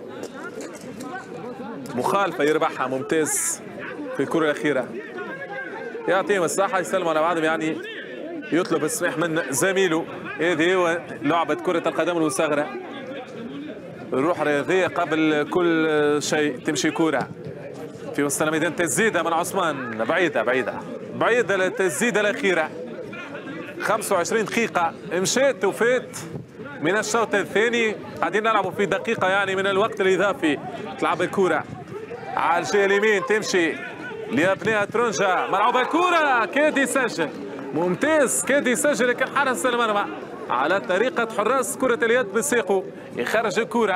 مخالفه يربحها ممتاز في الكره الاخيره. يعطيهم الصحه يسلموا على بعضهم، يعني يطلب السماح من زميله. هذه هو لعبه كره القدم المصغره، الروح الرياضيه قبل كل شيء. تمشي كوره في وسط الميدان، تسديده من عثمان بعيده بعيده بعيده التسديده الاخيره. خمسة وعشرين دقيقه مشات وفات من الشوط الثاني، قاعدين نلعبوا في دقيقه يعني من الوقت الاضافي. تلعب الكوره على الجهه اليمين تمشي لابناء ترونجا. ملعوبه الكوره كاد يسجل ممتاز كاد يسجل، لكن حارس المرمى على طريقه حراس كره اليد بسيقو يخرج الكوره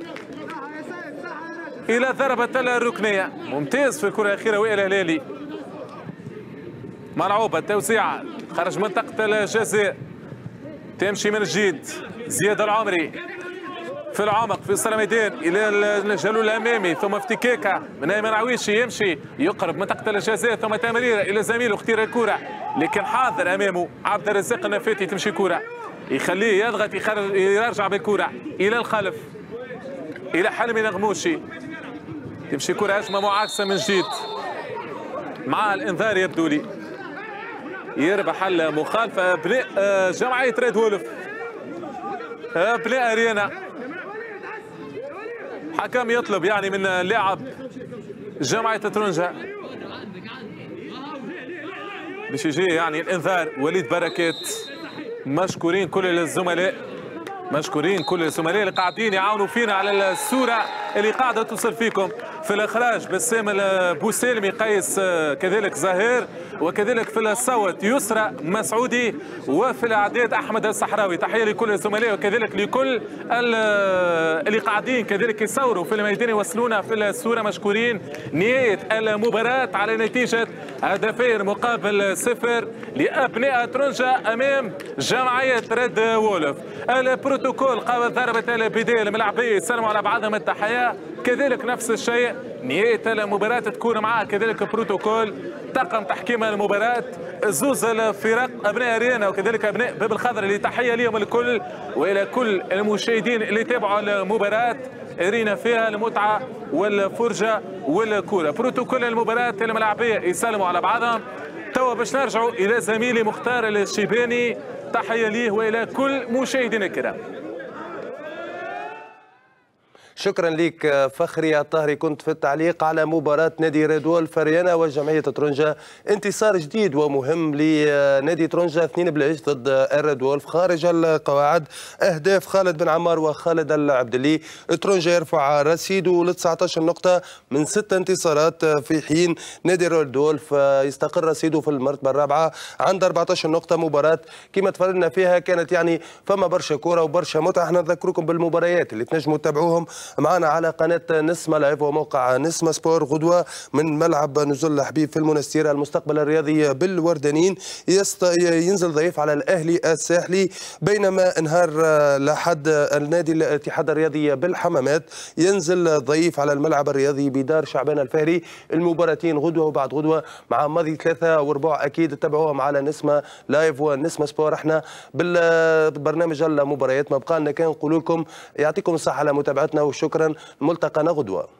الى ضربه الركنيه. ممتاز في الكره الاخيره وائل هلالي. ملعوبه توزيعه خرج منطقه الجزاء، تمشي من جديد زياد العمري في العمق في وسط الميدان الى الجلول الامامي ثم افتكاكه من ايمن عويشي يمشي يقرب منطقه الجزاء ثم تمريره الى زميله اختيار الكره، لكن حاضر امامه عبد الرزاق النفاتي. تمشي كره يخليه يضغط يخرج يرجع بالكرة إلى الخلف إلى حلمي الغموشي. تمشي كرة هجمة معاكسة من جديد مع الإنذار يبدو لي. يربح المخالفة أبناء جمعية ريد وولف أبناء أرينا. حكم يطلب يعني من لاعب جمعية ترونجا باش يجي يعني الإنذار. وليد بركات مشكورين كل الزملاء، مشكورين كل الزملاء اللي قاعدين يعاونوا فينا على الصورة اللي قاعدة توصل فيكم. في الإخراج بسام البوسالمي، قيس كذلك زهير، وكذلك في الصوت يسرى مسعودي، وفي الإعداد أحمد الصحراوي. تحية لكل الزملاء وكذلك لكل اللي قاعدين كذلك يصوروا في الميدان يوصلونا في الصورة. مشكورين. نهاية المباراة على نتيجة هدفين مقابل صفر لأبناء ترونجا أمام جمعية ريد وولف. البروتوكول قابل ضربة البداية الملاعبية يسلموا على بعضهم التحية. كذلك نفس الشيء نهاية المباراة تكون معها كذلك بروتوكول طاقم تحكيم المباراة. زوز الفرق أبناء أرينا وكذلك أبناء باب الخضر اللي تحية لهم الكل، وإلى كل المشاهدين اللي تابعوا المباراة أرينا فيها المتعة والفرجة والكورة. بروتوكول المباراة الملاعبية يسلموا على بعضهم. توا باش نرجعوا إلى زميلي مختار الشيباني، تحية ليه وإلى كل مشاهدينا الكرام. شكرا لك فخري الطاهري، كنت في التعليق على مباراة نادي ريد وولف فريانا وجمعية ترونجا. انتصار جديد ومهم لنادي ترونجا اثنين بالعيش ضد الريد وولف خارج القواعد. اهداف خالد بن عمار وخالد العبدلي. ترونجا يرفع رصيده ل تسعة عشر نقطة من ست انتصارات، في حين نادي ريد وولف يستقر رصيده في المرتبة الرابعة عند أربعة عشر نقطة. مباراة كما تفرجنا فيها كانت يعني فما برشا كورة وبرشا متعة. احنا نذكركم بالمباريات اللي تنجموا تتابعوهم معنا على قناة نسمة لايف وموقع نسمة سبور. غدوة من ملعب نزل الحبيب في المنستير المستقبل الرياضي بالوردانين يست... ينزل ضيف على الأهلي الساحلي، بينما انهار لحد النادي الاتحاد الرياضي بالحمامات ينزل ضيف على الملعب الرياضي بدار شعبان الفهري. المباراتين غدوة وبعد غدوة مع ماضي ثلاثة وربع، أكيد تتابعوهم على نسمة لايف ونسمة سبور. احنا بالبرنامج المباريات ما بقى لنا كان نقول لكم يعطيكم الصحة على متابعتنا وشكرا. ملتقانا غدوة.